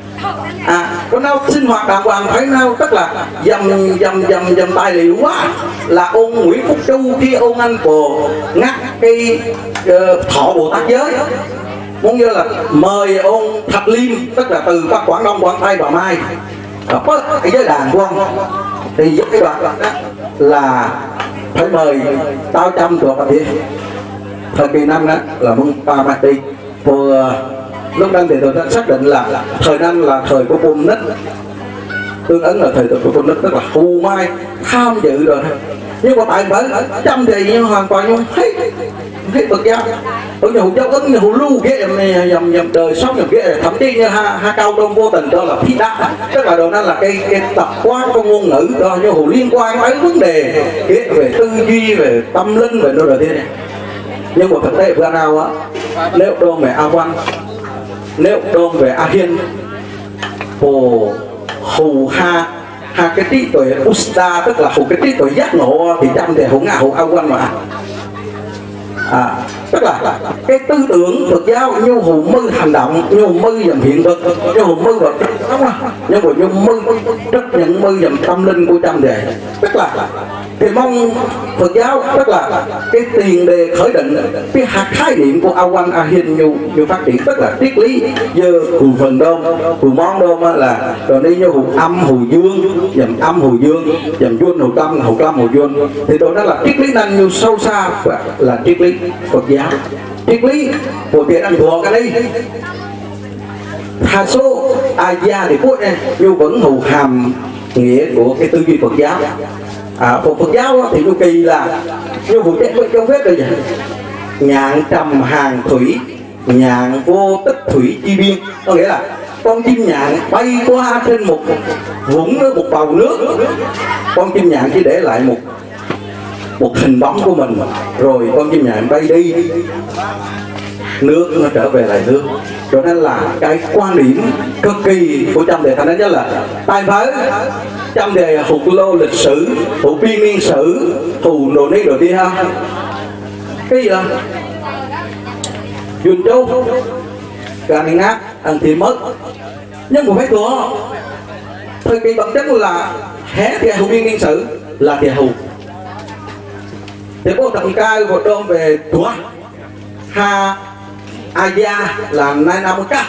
À, có nào sinh hoạt đàng hoàng phải nào, tức là dầm dầm dầm dầm tài liệu quá là ông Nguyễn Phúc Chu khi ông anh Bồ ngắt cái uh, thọ Bồ Tát giới, muốn như là mời ông Thạch Liêm tức là từ Bắc Quảng Đông Quảng Tây Bà Mai có cái giới đàn của ông thì giúp cái đoạn đó là phải mời tao trăm thuộc ở địa thời kỳ năm đó là mong ba mặt đi vừa lúc đang thì tôi đã xác định là thời năm là thời của Bùn Nít, tương ứng là thời của Bùn Nít, tức là Hù Mai tham dự rồi, nhưng mà tại bởi trăm thì như hoàn toàn như thấy thấy Phật giáo ở nhà Hù giáo Ấn, nhà Hù Lưu ghế dầm dầm đời sống dầm ghế, thậm chí như ha, ha cao đông vô tình đó là phi đa, tức là đồ đó là cái cái tập quán trong ngôn ngữ đó như Hù liên quan tới vấn đề ghế về tư duy, về tâm linh, về đồ đời thế này. Nhưng mà thực tế vừa nào á, nếu đô về A Văn, nếu đôn về A Hiên, Hồ Hù Ha ha cái trí tuệ Usta tức là hù cái trí tuệ giác ngộ thì trăm thì hù ngã hù A Quan mà à, tức là cái tư tưởng Phật giáo như hù mư hành động, như hù mư dầm hiện vật, như hù mư vật đúng không? Nhưng mà như mư rất nhận mư dầm tâm linh của trăm đề, tức là thì mong Phật giáo tức là cái tiền đề khởi định cái hạt khái niệm của A Quan A Hiên như, như phát triển, tức là triết lý như hù phần đôm hù món đôm là rồi đi như hù âm hù dương dầm âm hù dương dầm vuông hù tâm hù tâm hù vuông, thì đó là triết lý năng như sâu xa là triết lý Phật giáo, triết lý của tiền anh thuộc cái đi đa số a gia thì quốc này như vẫn hù hàm nghĩa của cái tư duy Phật giáo. À, Phật Phật giáo thì như kỳ là như hù chết với trong phép rồi vậy, nhạn trầm hàng thủy nhạn vô tích thủy chi biên, có nghĩa là con chim nhạn bay qua trên một vũng nước, một bầu nước, con chim nhạn chỉ để lại một một hình bóng của mình, rồi con chim nhạn bay đi, nước nó trở về lại nước. Cho nên là cái quan điểm cực kỳ của trăm đề, thành ra là tài phới trăm đề hù lô lịch sử, hù biên niên sử, hù đồ ní đồ đi ha, cái gì đó dùn châu cả này ngát ăn thì mất, nhưng mà phải của thời kỳ bản chất là hé thì hù biên niên sử là thì hù thì có trọng ca một đôm về thua ha a gia là nay năm cắt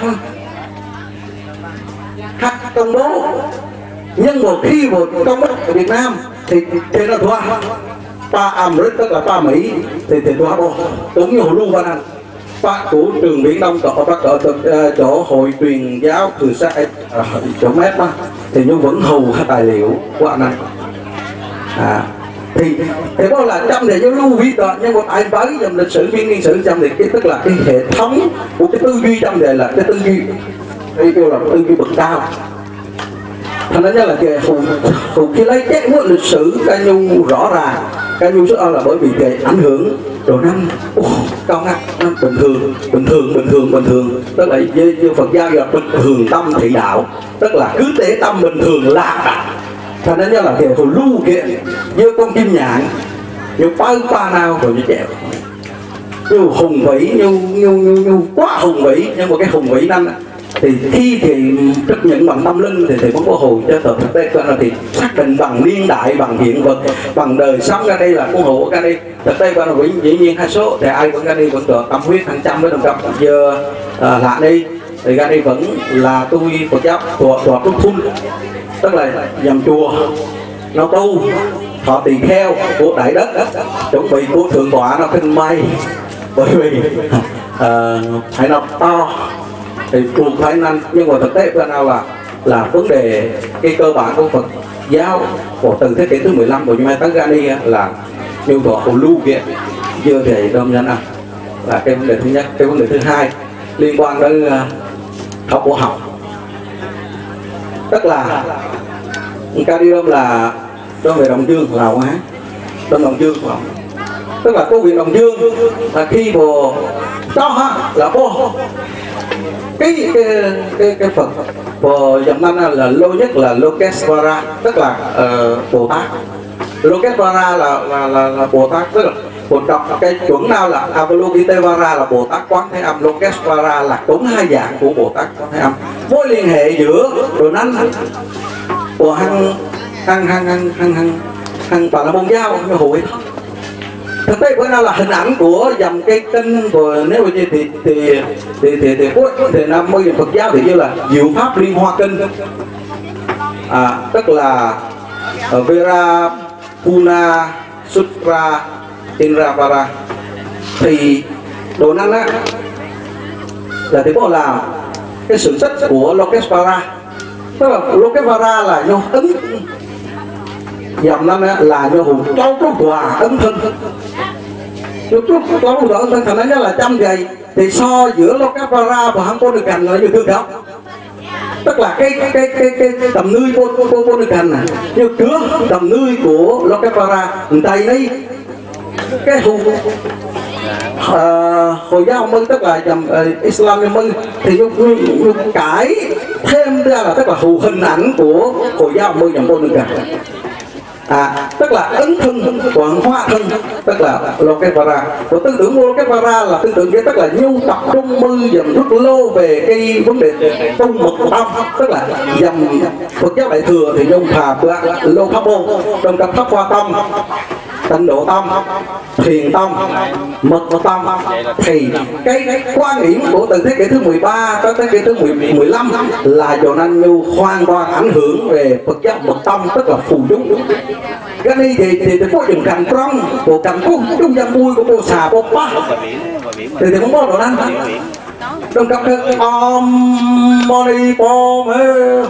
hát công bố, nhưng một khi một công bố ở Việt Nam thì thì nó thua pa Amrit tức là pa Mỹ thì thì thua bộ cũng như Lưu Văn Anh, phát của trường Viễn Đông chỗ bắt ở chỗ hội truyền giáo từ xa à, chỗ mép á thì nó vẫn hầu tài liệu của anh anh à thì thì đó là trong này nó lưu vi đó, nhưng mà ai tới trong lịch sử biên niên sử trong này cái tức là cái hệ thống của cái tư duy trong này là cái tư duy đây kêu là tư duy bậc cao. Thành ra là kể hùng hùng khi lấy cái muốn lịch sử ca nhu rõ ràng, ca nhu rất là bởi vì cái ảnh hưởng rồi năm oh, con á năm bình thường bình thường bình thường bình thường tức là như, như Phật giáo là bình thường tâm thị đạo, tức là cứ tế tâm bình thường là đạt. Thành ra là kể hùng lưu kiện như con chim nhạn như bao ba nào rồi như chèo như hùng vĩ như như như, như quá hùng vĩ, nhưng mà cái hùng vĩ năm thì khi thì chấp nhận bằng tâm linh thì thì vẫn có hồi cho thực thực tế là thì xác định bằng niên đại, bằng hiện vật, bằng đời sống ra đây là của hộ ra đây thực tế là dĩ nhiên hai số thì ai cũng ra đi vẫn tâm huyết hàng trăm với đồng trăm giờ à, lạ đi thì ra đây vẫn là tôi Phật giáo tòa tòa trúc thun, tức là dòng chùa nó tu họ tỳ kheo của đại đất chuẩn bị của thượng tọa nó kinh may bởi vì à, phải nó to thì buộc phải năng, nhưng mà thực tế bên nào là là vấn đề cái cơ bản của Phật giáo của từ thế kỷ thứ mười lăm của chúng ta tới ra đi là nhu thọ của lưu kiện chưa thể đông nhân à là cái vấn đề thứ nhất. Cái vấn đề thứ hai liên quan tới khảo cổ học, tức là ca đi đông là đông về Đồng Dương Lào Á, đông Đồng Dương Lào, tức là có huyện Đồng Dương là khi bồ đó ha là bồ cái cái cái cái Phật bồ dòng năm là lâu nhất là Lokesvara, tức là uh, Bồ Tát. Lokesvara là là là, là Bồ Tát, tức là Bồ đọc cái chuẩn nào là Avalokitevara là Bồ Tát Quán Thế Âm, Lokesvara là cũng hai dạng của Bồ Tát Quán Thế Âm. Mối liên hệ giữa rồi năn của hăng hăng hăng hăng hăng hăng hăng bà là môn giáo như hội thực tế bữa nào là hình ảnh của dòng cây kinh của nếu như thì thì thì thì thì cuối thì năm mươi Phật giáo thì như là diệu pháp liên hoa kinh à, tức là uh, Vera Puna Sutra Inravara thì đồ năng á là thì có là cái sự tích của Lokesvara, tức là Lokesvara là do ấn dòng năm là do hùng châu trúc tòa ấn thân trúc trúc trúc tòa ấn thân, thành ra là trăm giày thì so giữa Lokesvara và hắn được cảnh là như thương đó, tức là cái cái cái cái cái, cái tầm nuôi cô cô cô được cảnh này như trước tầm nuôi của Lokesvara người tây đấy cái hùng uh, hồi giáo mân tức là dòng uh, Islam mân thì như, như, như cải thêm ra là tức là hù hình ảnh của hồi giáo mân dòng cô được cảnh à, tức là ấn thân còn hoa thân, tức là Lokesvara. Và tư tưởng của Lokesvara là tư tưởng kia, tức là nhu tập trung mư dần rất lô về cái vấn đề tu mật tâm, tức là dòng Phật giáo Đại thừa thì nhung thà lô pháp môn trong các pháp hoa tâm, tịnh độ tâm, thiền tâm, mật tâm thì cái, cái quan điểm của từ thế kỷ thứ mười ba tới thế kỷ thứ mười lăm là do năng nhu hoàn toàn ảnh hưởng về Phật giáo mật tâm, tức là phù chúng. Cái này thì thì thì có dùng cành trong của cành của trung gian mui của cô xà cô pa thì thì không có đồ năng trong các cái om moni pom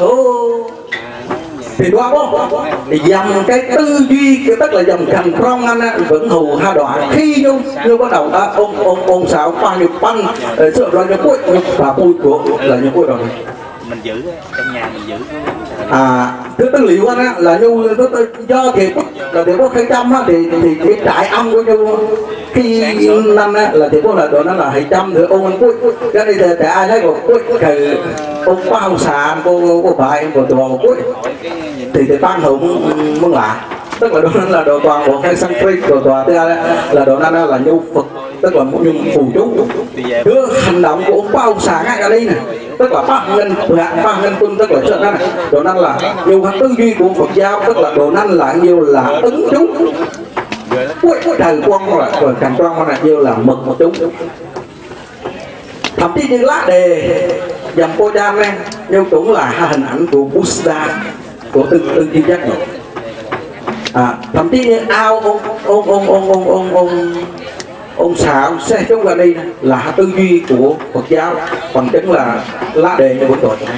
thì đó có thì dòng cái tư duy cái tức là dòng cành trong anh á vẫn hù ha đoạn khi như như bắt đầu ta ôm ôm ôm xào qua như băng sợ rồi như cuối và bôi của là như cuối rồi mình giữ trong nhà mình giữ à cái tư liệu anh á là như do thì là thì có khai trăm á thì thì cái trại âm của như khi năm á là thì có là đồ nó là hai trăm thì ôm anh cuối cái này thì ai thấy còn cuối thì ôm bao xà cô cô bài của tụi một cuối thì thì ban hùng mừng lạ, tức là đồ năng là đồ toàn bộ khai Sanskrit đồ toàn thứ hai là đồ năng là nhu Phật, tức là một nhung phù chú cứ hành động của ông bao xà ngay ở đây này, tức là bác ngân bác ngân quân, tức là chuyện đó này đồ năng là nhiều tư duy của Phật giáo, tức là đồ năng là nhiều là ứng chúng cuối thời quan là rồi càng quan là nhiều là mực một chúng, thậm chí như lá đề dòng cô đam này nhưng cũng là hình ảnh của Buddha của tư tư duy giác ngộ à, thậm chí như ao ông ông ông ông ông ông ông ông xạo xe chúng ra đây là tư duy của Phật giáo, còn chứng là lá đề cho buổi tối này.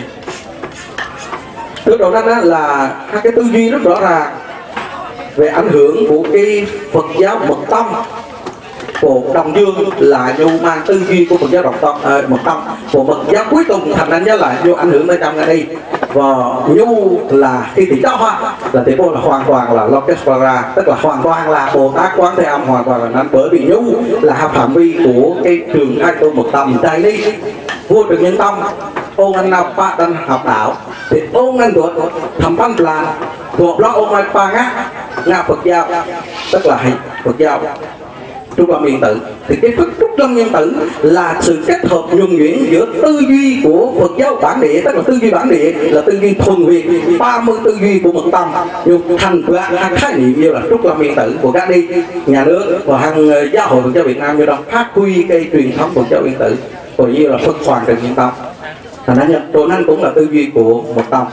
Trước đầu đó là các cái tư duy rất rõ ràng về ảnh hưởng của cái Phật giáo mật tông của Đồng Dương là nhu mang tư duy của Phật giáo Đồng Tông à, mật tông của Phật giáo cuối cùng thành đánh giá là nhu ảnh hưởng tới trong cái đây, và nhu là khi thì đó là thì cô là hoàn toàn là Lokesvara, tức là hoàn toàn là Bồ Tát Quán Thế Âm, hoàn toàn là năng, bởi vì nhu là phạm vi của cái trường Ai Tô mật tông đây đi vua Trần Nhân Tông ôn anh nào ba đang học đạo thì ôn anh tuổi thầm văn là thuộc đó ôn anh ba ngát nga Phật giáo, tức là Phật giáo Trúc Lâm Yên Tử. Thì cái phức Trúc Lâm Yên Tử là sự kết hợp nhuần nhuyễn giữa tư duy của Phật giáo bản địa, tức là tư duy bản địa là tư duy thuần Việt, ba mươi tư duy của mật tông nhưng thành ra hai khái niệm như là Trúc Lâm Yên Tử của các đi nhà nước và hàng giáo hội Phật giáo Việt Nam như đó phát huy cái truyền thống Phật giáo Yên Tử, còn như là Phật Hoàng Trần Nhân Tông. Thành ra Trần Anh cũng là tư duy của mật tông.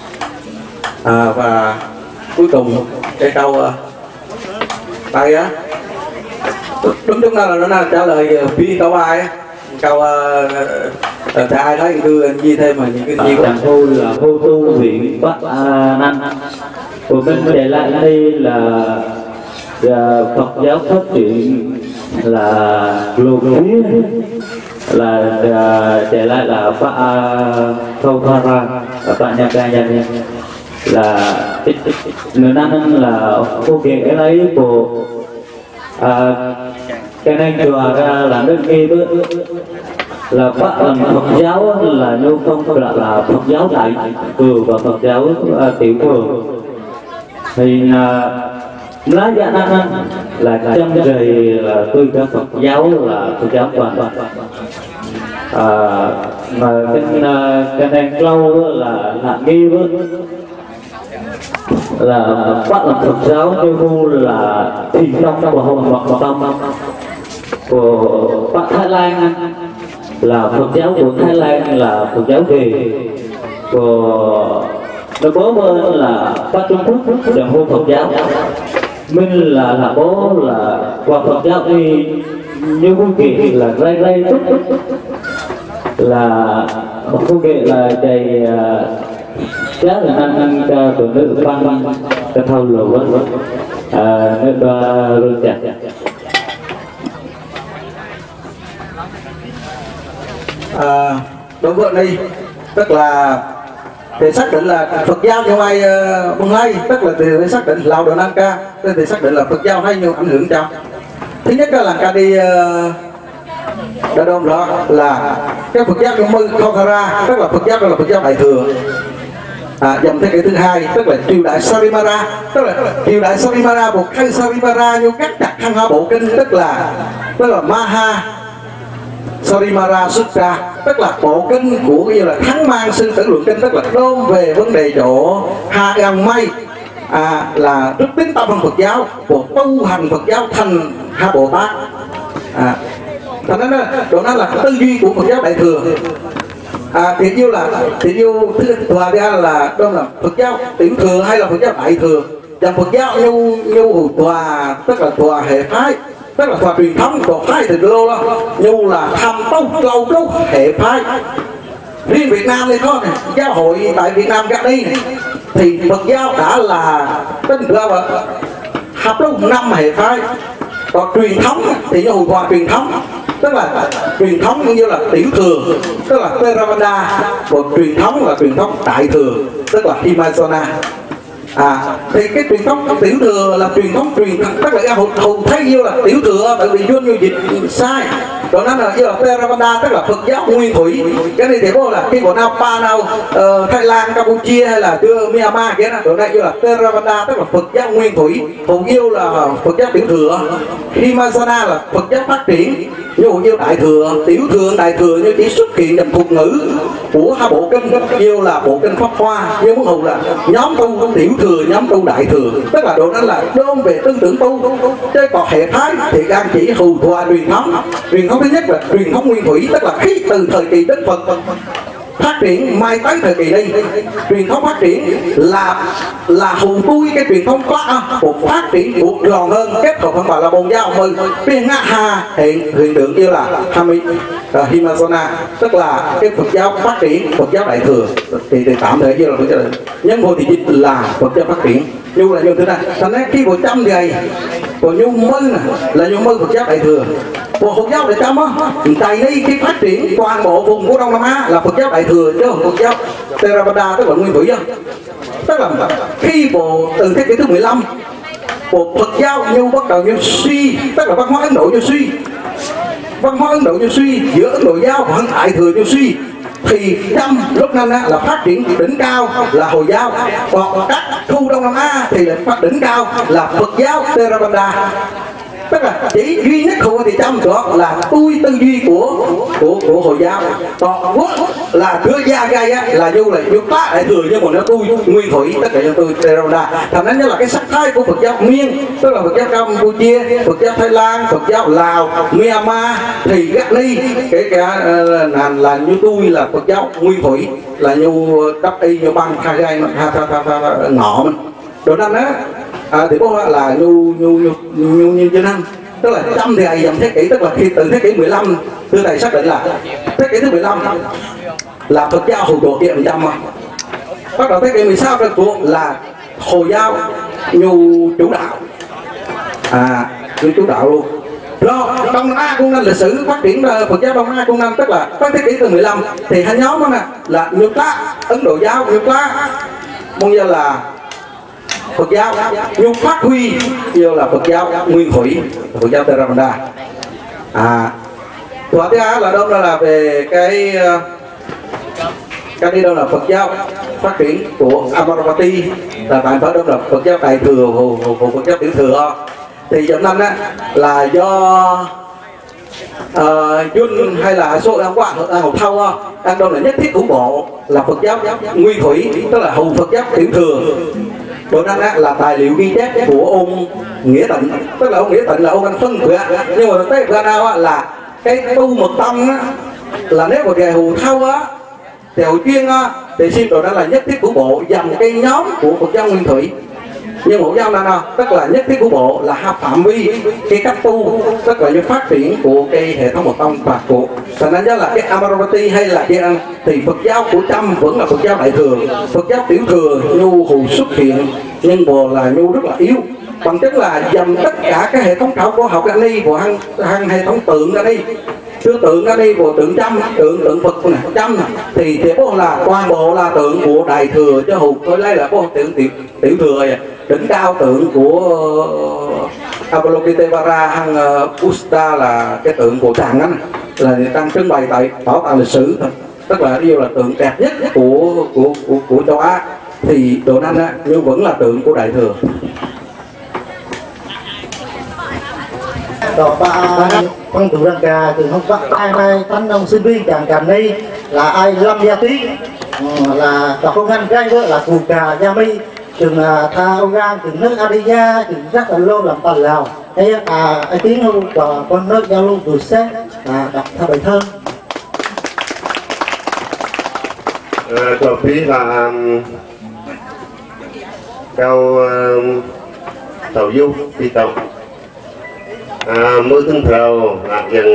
À, và cuối cùng cái câu tay á, đúng chúng ta là nó trả lời phi câu ai á, câu uh, thì ai thấy cứ ghi thêm mà những cái gì Tràng Thu là Hô Tu huyện Bắc A Nan, của bên để lại đây là, là Phật giáo phát triển là lô khí là để lại là Phật Khâu Thara và Phật Nhà Ca Nhà là người Nan là cô kiện cái lấy của à, cái này chùa ra là nước nghi bước là Phật làm Phật giáo là nhu không là, là Phật giáo đại thừa và Phật giáo uh, tiểu thừa thì uh, lá dạ năng là trong trời là tôi cả Phật giáo là Phật giáo toàn à, mà cái uh, cái này lâu là là nghi bước là Phật làm Phật giáo như là thiền tông của Hồng Phật tông của Phật Thái Lan là Phật giáo của Thái Lan là Phật giáo gì của nó bố bên là Phật Trung Quốc đồng hôn Phật giáo Minh là là bố là qua Phật giáo đi như phương kỳ là ray ray chút là một phương kỳ là đầy giá là năng năng cho tụi nữ văn văn cho thâu lồ với nước rương chặt. À, đối với đây tức là để xác định là Phật giáo như ai mừng hay, tức là để xác định lào đồ Nam Ca để xác định là Phật giáo hay nhiều ảnh hưởng trong. Thứ nhất là ca đi Đà Đôn đó là cái Phật giáo trong mư Khokara, tức là Phật giáo đó là Phật giáo đại thừa. À, dòng thế kỷ thứ hai tức là triều đại Sarimara, tức là triều đại Sarimara một khai Sarimara như các chặt khăn hoa bộ kinh, tức là tức là Maha Sarimara Sutra, tức là bộ kinh của như là Thắng Mang Sư Tử Luận Kinh, tức là đôn về vấn đề chỗ ha gần mây à, là rất tín tâm Phật giáo của tu hành Phật giáo thành ha Bồ Tát. À, thành ra đó, đó là tư duy của Phật giáo đại thừa. À, thì như là thì như thứ tòa ra là đó là Phật giáo tiểu thừa hay là Phật giáo đại thừa. Dòng Phật giáo như như tòa tức là tòa hệ phái, tức là tòa truyền thống, tòa phái thì lô đó như là tham tông lâu trú hệ phái. Riêng Việt Nam thì có này, giáo hội tại Việt Nam gặp đi này, thì Phật giáo đã là tính ra là hợp đâu năm hệ phái. Còn truyền thống thì như hồi tòa truyền thống, tức là truyền thống cũng như là tiểu thừa, tức là Theravada, còn truyền thống là truyền thống đại thừa, tức là Himajana. À, thì cái truyền thống tiểu thừa là truyền thống truyền tức là hầu, hầu thấy như là tiểu thừa tại vì duyên như dịch sai, còn nó là như là Theravada tức là Phật giáo nguyên thủy. Cái này thì có là khi của nào pa nào uh, Thái Lan, Campuchia hay là đưa Myanmar kia đó, còn đây như là Theravada tức là Phật giáo nguyên thủy, hầu yêu là Phật giáo tiểu thừa. Himajana là Phật giáo phát triển, như như đại thừa, tiểu thừa, đại thừa như chỉ xuất hiện dòng thuật ngữ của hai bộ kinh, như là bộ kinh Pháp Hoa, như muốn hùng là nhóm tu tiểu thừa, nhóm tu đại thừa, tức là độ đó là đôn về tư tưởng tu, chứ còn hệ phái thì đang chỉ hù thua truyền thống. Truyền thống thứ nhất là truyền thống nguyên thủy, tức là khí từ thời kỳ Đức Phật phát triển mai tới thời kỳ đây, truyền thống phát triển là là hùng tôi cái truyền thống phát một phát triển buộc tròn hơn kết hợp hơn bà là bồn giao mừng biên ha hiện hiện tượng như là Hami uh, Himasona, tức là cái Phật giáo phát triển, Phật giáo đại thừa thì, thì tạm thời như là Phật giáo nhân vô thì dịch là Phật giáo phát triển nhu là như thế này. Thành ra khi bộ trăm ngày bộ nhu mân là nhu mân Phật giáo đại thừa, bộ Phật giáo đại trăm á tại đây cái phát triển toàn bộ vùng của Đông Nam Á là Phật giáo đại thừa chứ không Phật giáo Theravada tức là nguyên thủy á. Tức là khi bộ từ thế kỷ thứ mười lăm bộ Phật giáo nhu bắt đầu như suy, tức là văn hóa Ấn Độ như suy, văn hóa Ấn Độ như suy giữa Ấn Độ giáo và đại thừa như suy, thì trăm lúcนั้นlà phát triển đỉnh cao là Hồi giáo, còn các khu Đông Nam Á thì là phát đỉnh cao là Phật giáo Theravada. Tức là chỉ duy nhất khu thì trăm đó là tôi tư duy của của của Hồi giáo, còn quốc là thừa gia gai á là du là du tá đại thừa nhưng mà nó tôi nguyên thủy tất cả cho tôi Theravada. Thành nên là cái sắc thái của Phật giáo Miên, tức là Phật giáo Campuchia, Phật giáo Thái Lan, Phật giáo Lào, Myanmar thì các ni kể cả là là như tôi là Phật giáo nguyên thủy là như đắp y như băng khai gai tha tha tha tha ngọ mình rồi nên á. À, thì có là nhu nhu nhu nhu như thế năm, tức là trăm thì ai dòng thế kỷ, tức là khi từ thế kỷ mười lăm thưa thầy xác định là thế kỷ thứ mười lăm là Phật giáo Hồi độ kia một trăm, bắt đầu thế kỷ mười sáu thuộc là Hồi giáo nhu chủ đạo, à nhu chủ đạo luôn. Rồi Đông Nam Á cũng nên lịch sử phát triển Phật giáo Đông Nam Á cũng nên, tức là tới thế kỷ thứ mười lăm thì hai nhóm đó nè là nhu tá Ấn Độ giáo, nhu tá mong như là Phật giáo nhưng phát huy như là Phật giáo nguyên thủy, Phật giáo Theravada. À, và thứ hai là đâu là về cái cái đi đâu là Phật giáo phát triển của Amaravati là tại phải đâu là Phật giáo đại thừa của Phật giáo tiểu thừa. Thì dòng năm đó là do Dun uh, hay là số đang qua Hậu Thâu đang đâu là nhất thiết của bộ là Phật giáo nguyên thủy, tức là hầu Phật giáo tiểu thừa. Rồi nên là tài liệu ghi chép của ông Nghĩa Tịnh, tức là ông Nghĩa Tịnh là ông đang phân biệt, nhưng mà thực tế ra nào là cái tu mật tông á, là nếu mà về Hù Thâu á, thì Hù Chuyên á, thì xin rồi đó là nhất thiết của bộ dòng cái nhóm của Phật giáo nguyên thủy. Nhưng mẫu giáo nào tức là nhất thiết của bộ là hợp phạm vi cái cách tu, tức là những phát triển của cái hệ thống mật tông và của thành ra là cái Amaravati hay là cái thì Phật giáo của trăm vẫn là Phật giáo đại thừa, Phật giáo tiểu thừa nhu hù xuất hiện nhưng bộ là nhu rất là yếu, bằng chứng là dầm tất cả các hệ thống khảo cổ học ra đi của hăng hăng hệ thống tượng ra đi, chưa tượng ra đi của tượng trăm, tượng tượng Phật này trăm này thì thì có là toàn bộ là tượng của đại thừa chứ hù tôi lấy là có tượng tiểu tiểu thừa vậy. Đỉnh cao tượng của Avalokiteshvara hằng Pusta là cái tượng của Tràng đó là đang trưng bày tại bảo tàng lịch sử thôi, tức là điều là tượng đẹp nhất của của của, của châu Á thì đồ năng á nhưng vẫn là tượng của đại thừa. Đó ba phân tử đăng cà từ hôm qua ai mai tánh ông sinh viên chàng cành đi là ai Lâm Gia Tuyết là đọc không ngăn cái đó là cù cà Gia Mi trường tha ông Gan trường nước Adia trường rất là lâu làm tần Lào thế à ai tiếng không và con nước giao lưu từ sáng à đọc theo bài thơ. Đầu tiên là câu tàu du đi tàu à, mưa thương thầu là dần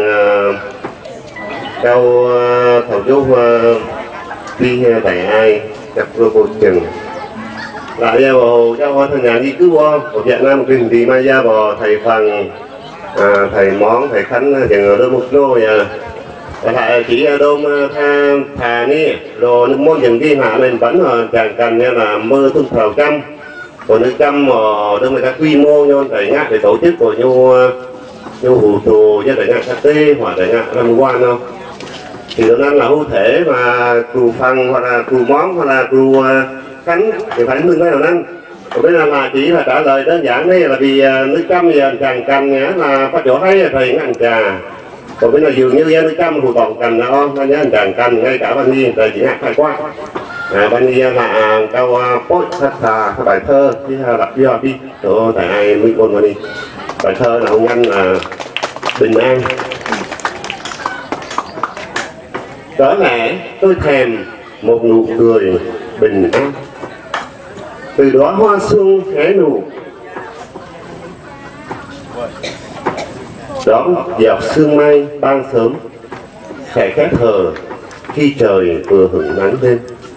câu tàu du đi tại ai gặp vô bộ chừng là gia bò gia bò thằng nhà đi cứ qua một Việt Nam kinh đi mai gia bò thầy phần à, thầy món thầy khánh thì người đôi một lô giờ lại chỉ đôm tha thà ní rồi nước môn những cái hạ lên vẫn là càng cần như là mơ thương thầu trăm còn nước trăm mà đôi người ta quy mô nhau để ngã để tổ chức của nhu nhu hủ tù như để ngã cà tê hoặc để ngã làm quan không thì đó là hữu thể mà cù phần hoặc là cù món hoặc là cù cánh thì phải mừng cái nào năng còn bây giờ là chỉ là trả lời đơn giản đây là vì nước trăm giờ càng cần nhá là có chỗ thấy thầy ngăn trà còn bây giờ dường như nước trăm hủ toàn cần đó nó nhớ càng cần ngay cả ban đi thời chỉ ngạc phải qua à, ban đi là câu post thật thà bài thơ chứ là do đi chỗ tại ai mới ôn mà đi bài thơ là ông anh là bình an Có lẽ tôi thèm một nụ cười bình an từ đóa hoa xuân hé nụ, đón dọc sương mai ban sớm sẽ khép hờ khi trời vừa hửng nắng lên.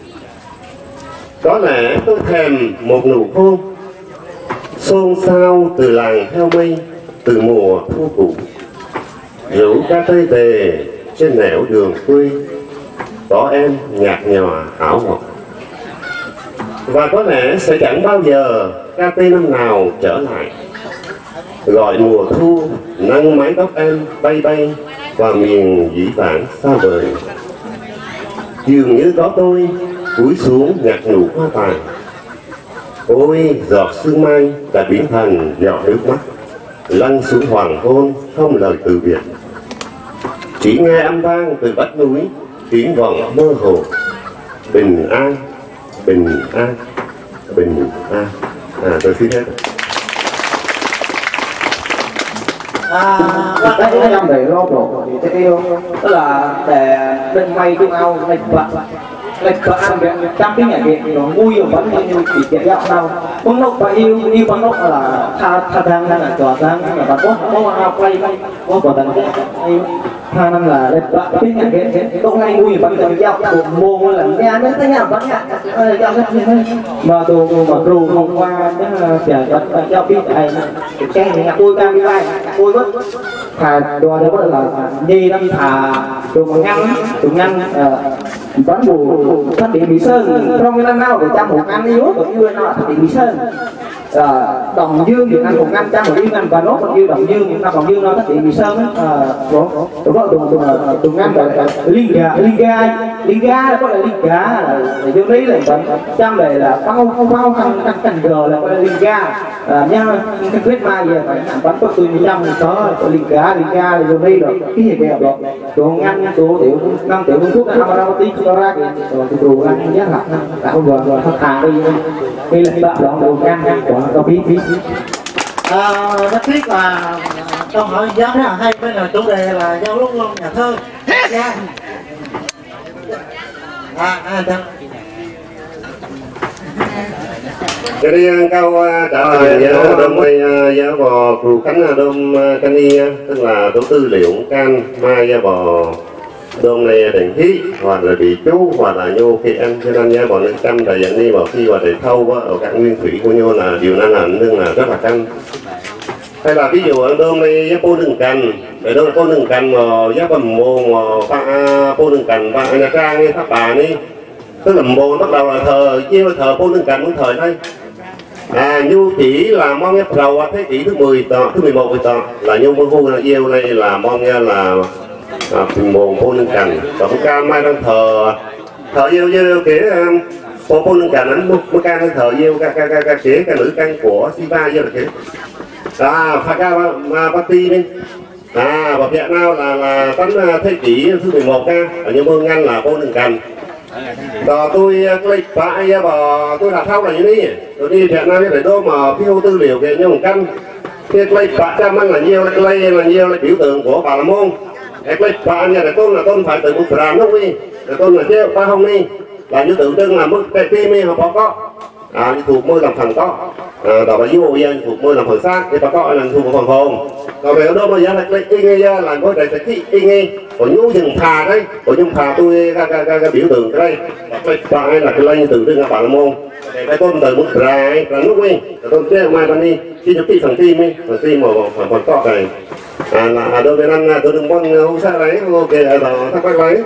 Có lẽ tôi thèm một nụ hôn xôn xao từ làng theo mây, từ mùa thu cũ, rủ ca tây về trên nẻo đường quê, có em nhạt nhòa ảo ngọt. Và có lẽ sẽ chẳng bao giờ ca tây năm nào trở lại, gọi mùa thu nâng mái tóc em bay bay qua miền dĩ vãng xa vời. Dường như có tôi cúi xuống nhặt nụ hoa tàn, ôi giọt sương mai đã biến thành giọt nước mắt lăn xuống hoàng hôn không lời từ biệt. Chỉ nghe âm vang từ vách núi tiếng vọng mơ hồ, bình an, bình an, bình an. À, tôi xin hết. À, cái cái năm này lo bộ thì cái yêu tức là để bên mây chung ao này bạc này cỡ ăn việc trăm tiếng ngày việc nó vui ở vẫn như chỉ chạy dạo đâu bông nốc và yêu yêu bông nốc là tha tha thang là trò thang là bạn có có ao quay có có tầng yêu hai năm là lên bạc tiếng ngày việc tối nay vui vẫn còn dạo một môn là nghe đến tới nhà vẫn nghe dạo rất mà đồ mà rù hôm qua cái trời vẫn dạo biết ai cái nhà tôi cam đi vai tôi bất thà đồ đó là đi đâm thà đồ mà ngăn đồ ngăn bán bù phát điện bị sơn trong cái năm nào để trăm một ngăn yếu còn như nó phát điện bị sơn đồng dương thì ngăn một ngăn trăm một viên ngăn và nó còn như đồng dương nó còn dương nó phát điện bị sơn đó đó đồ đồ ngăn là liên gà liên ga liên ga có là liên gà là dương lý là trăm này là bao bao canh canh canh gờ là có là liên ga nha cái clip mai về phải bán có từ trăm có liên gà liên ga là dương lý rồi cái gì kìa đó đồ ngăn đồ tiểu ngăn tiểu thuốc nào đâu tí cho ra kìa rồi đồ ăn giá hạt tạo vừa vừa thật thà đi đây là bạn đó đồ ngăn của có bí bí rất tiếc là câu hỏi giá rất là hay với là chủ đề là giao lúc luôn nhà thơ nha. À, à, Cho đi câu trả lời giá đông may giá bò cừu cánh đông cani, tức là đầu tư liệu can mai giá bò đông này đỉnh khí hoặc là bị chú hoặc là nhô khi ăn cho nên giá bò nước canh đại dạng đi vào khi và để thâu ở các nguyên thủy của nhô là điều năng ảnh nhưng là rất là canh. Hay là ví dụ ở đông này giá bô đừng cành để đâu là bô đừng cành mà giá bầm mồ mà pha bô đừng cành và nhà trang như tháp bà đi, tức là mồ bắt đầu là thờ chiêu thờ bô đừng cành cũng thời đây. À, nhu chỉ là mong nghe đầu thế kỷ thứ mười tờ, thứ mười một mươi tờ là nhu môn phu là yêu đây là mong nghe là à, mồ bô đừng cành, còn ca mai đang thờ thờ yêu yêu kể bô bô đừng cành anh mua ca đang thờ yêu ca ca ca ca kể ca nữ căn của Siva yêu là kể à pha ca mà party đi à và Việt Nam là là tấn thế kỷ thứ mười một ca ở những mương ngăn là bô đừng cành. Rồi tôi lấy bãi và tôi đặt thao là như thế này tôi đi Việt Nam để đô mà phiêu tư liệu về như một căn cái lấy bãi trăm ăn là nhiều lấy là nhiều là biểu tượng của Bà La Môn cái lấy bãi nhà để tôn là tôn phải từ một làm lúc đi để tôn là chứ ba không đi là như tượng trưng là mức cái tim đi họ có à thuộc môi làm phần có đó là vô dân thuộc môi làm phần xác thì bà có là thuộc phần hồn còn về ở đó bây giờ là lấy y nghe là có đại sẽ y nghe còn nhú dừng thà đấy còn nhung thà tôi cái cái cái biểu tượng cái đây bãi là cái lấy từ trưng là Bà La Môn cái tôn từ mức ra là lúc đi tôn chế mai ban đi khi chụp phần tim đi phần tim mà phần phần có này à là đôi bên ăn tôi đừng con không sao đấy ok ở đó thắc mắc lấy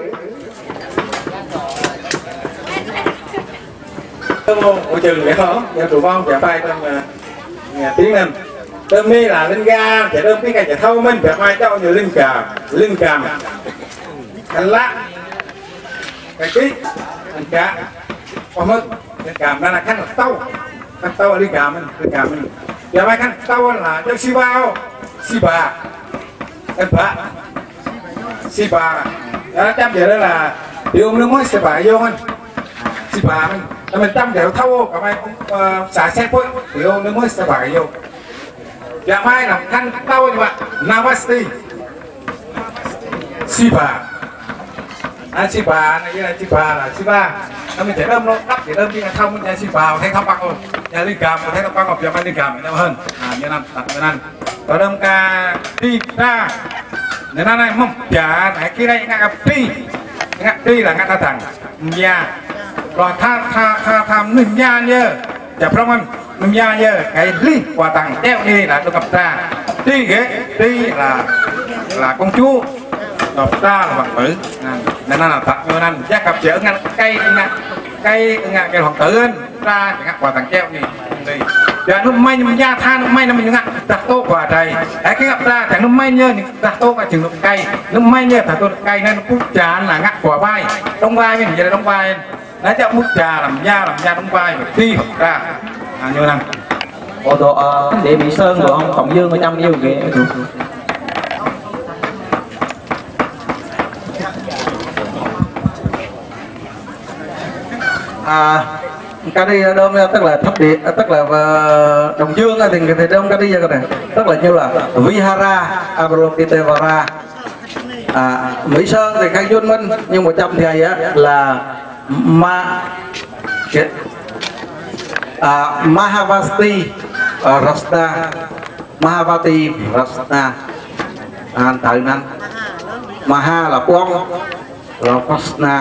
Ủa chừng để khó, giờ tụi con chạy tay trong nhà tiếng Anh. Tôm mi là linh ga, chạy tôm cái cây chạy thâu mình phải mai cho nhiều linh cà, linh càm, canh lá, cái ký, linh cá, con mất, linh càm đó là khăn là tâu, khăn tâu là linh càm mình, linh càm mình. Giờ mai khăn tâu là cho si bao, si bà, em bà, si bà, đó chấp vậy đó là điều ông nước mới si bà vô anh, si bà mình. Mình trăm đều thâu cả mai cũng uh, xả xe phối thì ông nó mới sẽ bài vô dạ mai làm khăn tao như vậy Namaste Siva à si bà này với là si bà là si ba nó mình chạy đâm nó đắp thì đâm đi là thông nhà si bà thấy thông băng rồi nhà liên cảm thấy thông băng ngọc giờ mang liên cảm nhiều hơn à như năm đặt như năm và đâm ca đi ra nên nó này mong trả này kia đây ngã đi ngã đi là ngã ta thẳng nhà rồi tha tha tha tham nương nhà nhớ chả phong anh nương nhà nhớ cái ly quà tặng treo đi là được gặp ra đi ghế đi là là công chúa đọc ra là hoàng tử nên là thật như anh chắc gặp chở ngăn cây ngăn cây ngăn cây hoàng tử anh ra ngăn quà tặng treo đi đi giờ nó may nhưng gia tha nó may nó mình ngăn đặt tô quà trời cái gặp ra chẳng nó may nhớ đặt tô cả chừng cây nó may nhớ thật tô cây nên nó cũng trà là ngắt quả vai đông vai mình vậy là đông vai nó chắc bút trà làm da làm da đông vai đi học ra à, như anh Ồ đồ để bị sơn rồi ông Cộng Dương ở trong yêu kìa à ca đi đơm tức là thấp điện tức là Đồng Dương thì thì đơm ca đi ra này tức là như là Vihara Avalokiteshvara à, Mỹ Sơn thì khai Duyên Minh nhưng mà trong thì á là ma à, Mahavasti uh, Rasta Mahavati Rasta à, tại nên Maha là quang là Rasta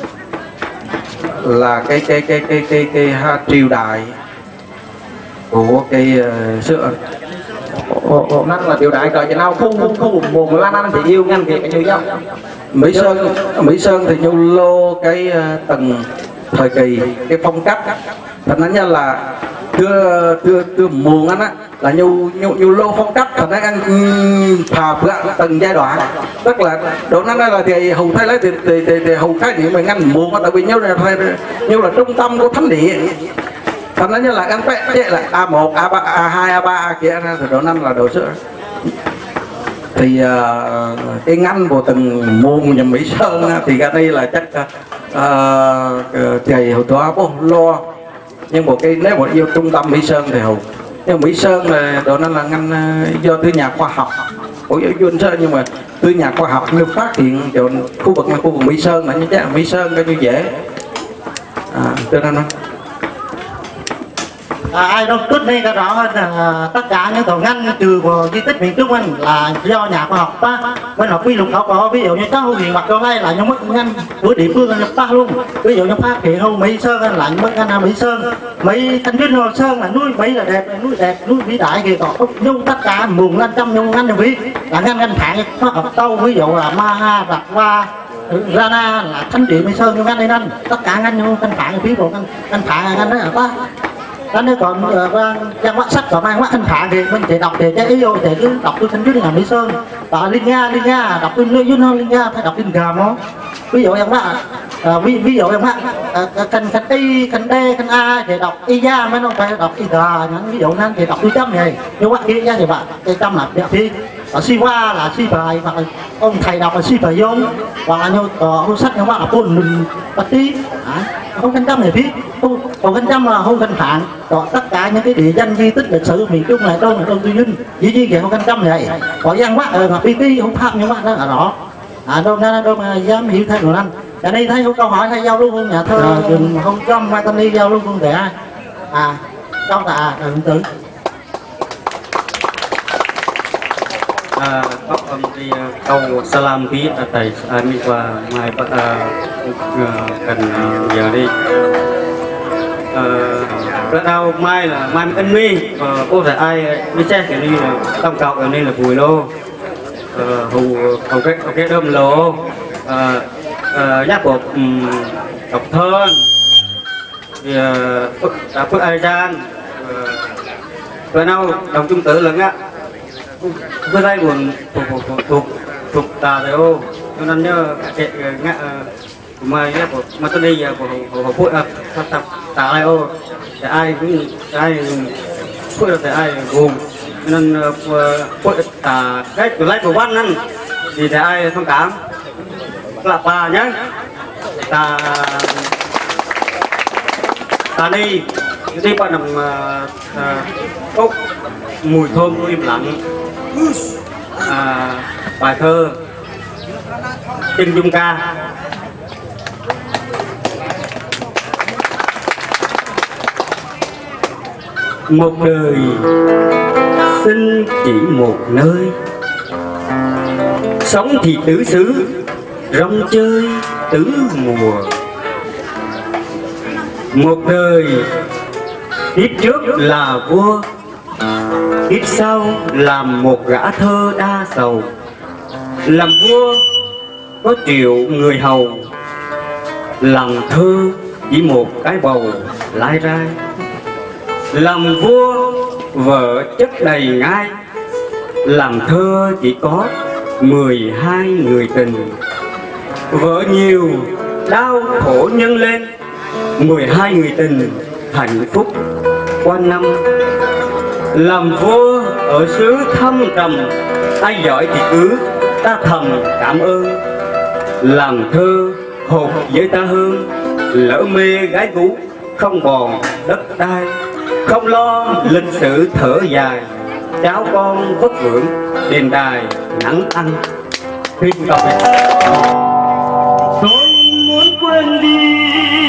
là cái cái cái cái cái cái, cái triều đại của cái uh, sữa năng là triều đại cờ cho nào không không không buồn lan ăn thì yêu ngăn thì như nhau Mỹ Sơn Mỹ Sơn thì nhu lô cái uh, từng thời kỳ cái phong cách thành nó như là chưa chưa chưa muộn anh á là nhu nhu nhu lô phong cách thành nó ăn phà từng giai đoạn tức là độ nó là thì hầu thái lấy thì thì thì, thì hầu khái niệm mình ngăn muộn tại vì nhau là như là trung tâm của thánh địa thành nó như là ăn vẽ vậy là a một a ba a hai a ba a kia thì độ năm là độ sữa thì uh, cái ngăn của từng môn nhà Mỹ Sơn thì cái đây là chắc uh, thầy hồi đó bố lo nhưng một cái nếu một yêu trung tâm Mỹ Sơn thì hầu nhưng Mỹ Sơn là độ nó là ngăn uh, do từ nhà khoa học của Duyên Sơn nhưng mà từ nhà khoa học nếu phát hiện chỗ khu vực là khu vực Mỹ Sơn là như thế Mỹ Sơn cái như dễ à, cho nên nó À, ai đâu tốt đây cả rõ hơn là tất cả những tổ ngăn trừ của di tích miền Trung anh là do nhà khoa học ta bên học quy lục khảo cổ ví dụ như các hữu hiện mặt cho đây là những mức ngăn của địa phương nhập ta luôn ví dụ như phát hiện hữu Mỹ Sơn anh là những mức ngăn Mỹ Sơn Mỹ Thanh Vinh Hồ Sơn là núi Mỹ là đẹp núi đẹp núi vĩ đại thì còn nhung tất cả mùng lên trăm nhung ngăn vĩ là ngăn ngăn thạng khoa học tâu ví dụ là Maha Rạc Va Rana là thánh địa Mỹ Sơn ngăn đây anh tất cả ngăn nhung ngăn thạng phía bộ ngăn ngăn thạng ngăn đó là ta đó nếu còn trang uh, sách còn mang mắt thanh thản thì mình chỉ đọc thì cái ý vô thì cứ đọc tôi thanh dưới là Mỹ Sơn và Linh Nga Linh Nga đọc tôi dưới nó Linh Nga phải đọc Linh Gàm đó ví dụ em bác uh, ví, ví dụ em bác uh, canh canh y canh d canh a thì đọc y gia mới không phải đọc y gà ví dụ nên thì đọc tôi chấm này nhưng bác y gia thì bạn cái chấm là đẹp thì ở si qua là si bài hoặc là ông thầy đọc là si bài vô hoặc là như uh, sách các bạn là buồn mình bác tí không canh trăm này biết không còn canh trăm là không canh thạng còn tất cả những cái địa danh di tích lịch sử miền Trung này đâu là đâu tư dinh dĩ nhiên vậy không canh trăm này còn dân bác ở pi pi không pháp những bác đó là rõ à đâu ra đâu mà dám hiểu thêm rồi anh ở đây thấy câu hỏi hay giao lưu không nhà thơ đừng không trong mai tâm đi giao lưu không thể à đâu là hình tử à bác ông đi câu salam tí ở tại mi qua mai bác cần giờ đi bắt đầu mai là mai ân mi cô phải ai mi che cái này là tổng cộng cái này là bùi lô hù hù cái cái đơm lô nhắc của độc thơn thì phước ai gian bắt đầu đồng trung tử lần á với đây buồn thuộc thuộc thuộc thuộc tà đấy ô cho nên nhớ cái ngã mà cái của mà tôi đi giờ của của phụ tập tập tà này ô để ai cũng ai phụ được để ai gồm nên phụ tà cái của lấy của văn nên thì để ai thông cảm là bà nhé tà tà đi đi qua nằm ốc mùi thơm im lặng à, bài thơ Trinh Dung Ca một đời sinh chỉ một nơi, sống thì tứ xứ, rong chơi tứ mùa. Một đời kiếp trước là vua, kiếp sau làm một gã thơ đa sầu. Làm vua có triệu người hầu, làm thơ chỉ một cái bầu lai rai. Làm vua vợ chất đầy ngai, làm thơ chỉ có mười hai người tình. Vợ nhiều đau khổ nhân lên, mười hai người tình hạnh phúc qua năm. Làm vua ở xứ thâm trầm, ai giỏi thì cứ ta thầm cảm ơn. Làm thơ hột với ta hơn, lỡ mê gái cũ không còn đất đai. Không lo lịch sử thở dài, cháu con vất vưởng đền đài nắng ăn. Khi đọc tôi muốn quên đi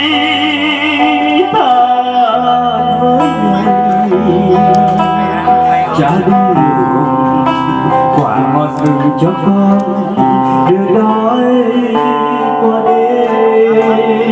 ta với mày, trả đi quả ngọt rừng cho con đưa đói qua đêm.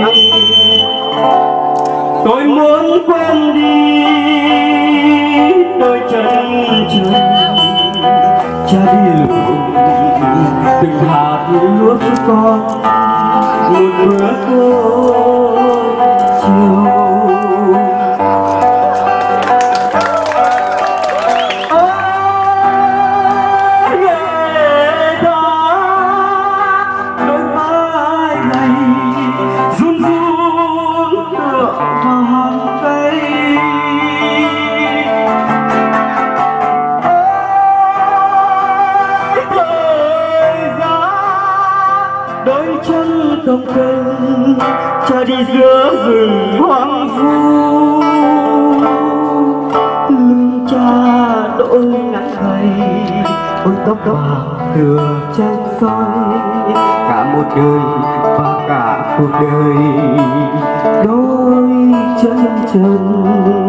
Tôi muốn quên đi đôi chân trần, cha đi luồng từng hạt lúa cho con một bữa cơm chiều. Đồng canh cha đi giữa rừng hoang vu, lưng cha đỗi nặng gầy, ôi tóc bạc thừa trên soi. Cả một đời và cả cuộc đời đôi chân trần.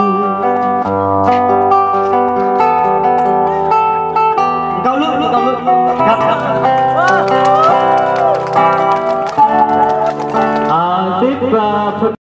Cao lưỡi, cao lưỡi, gặp gặp. Và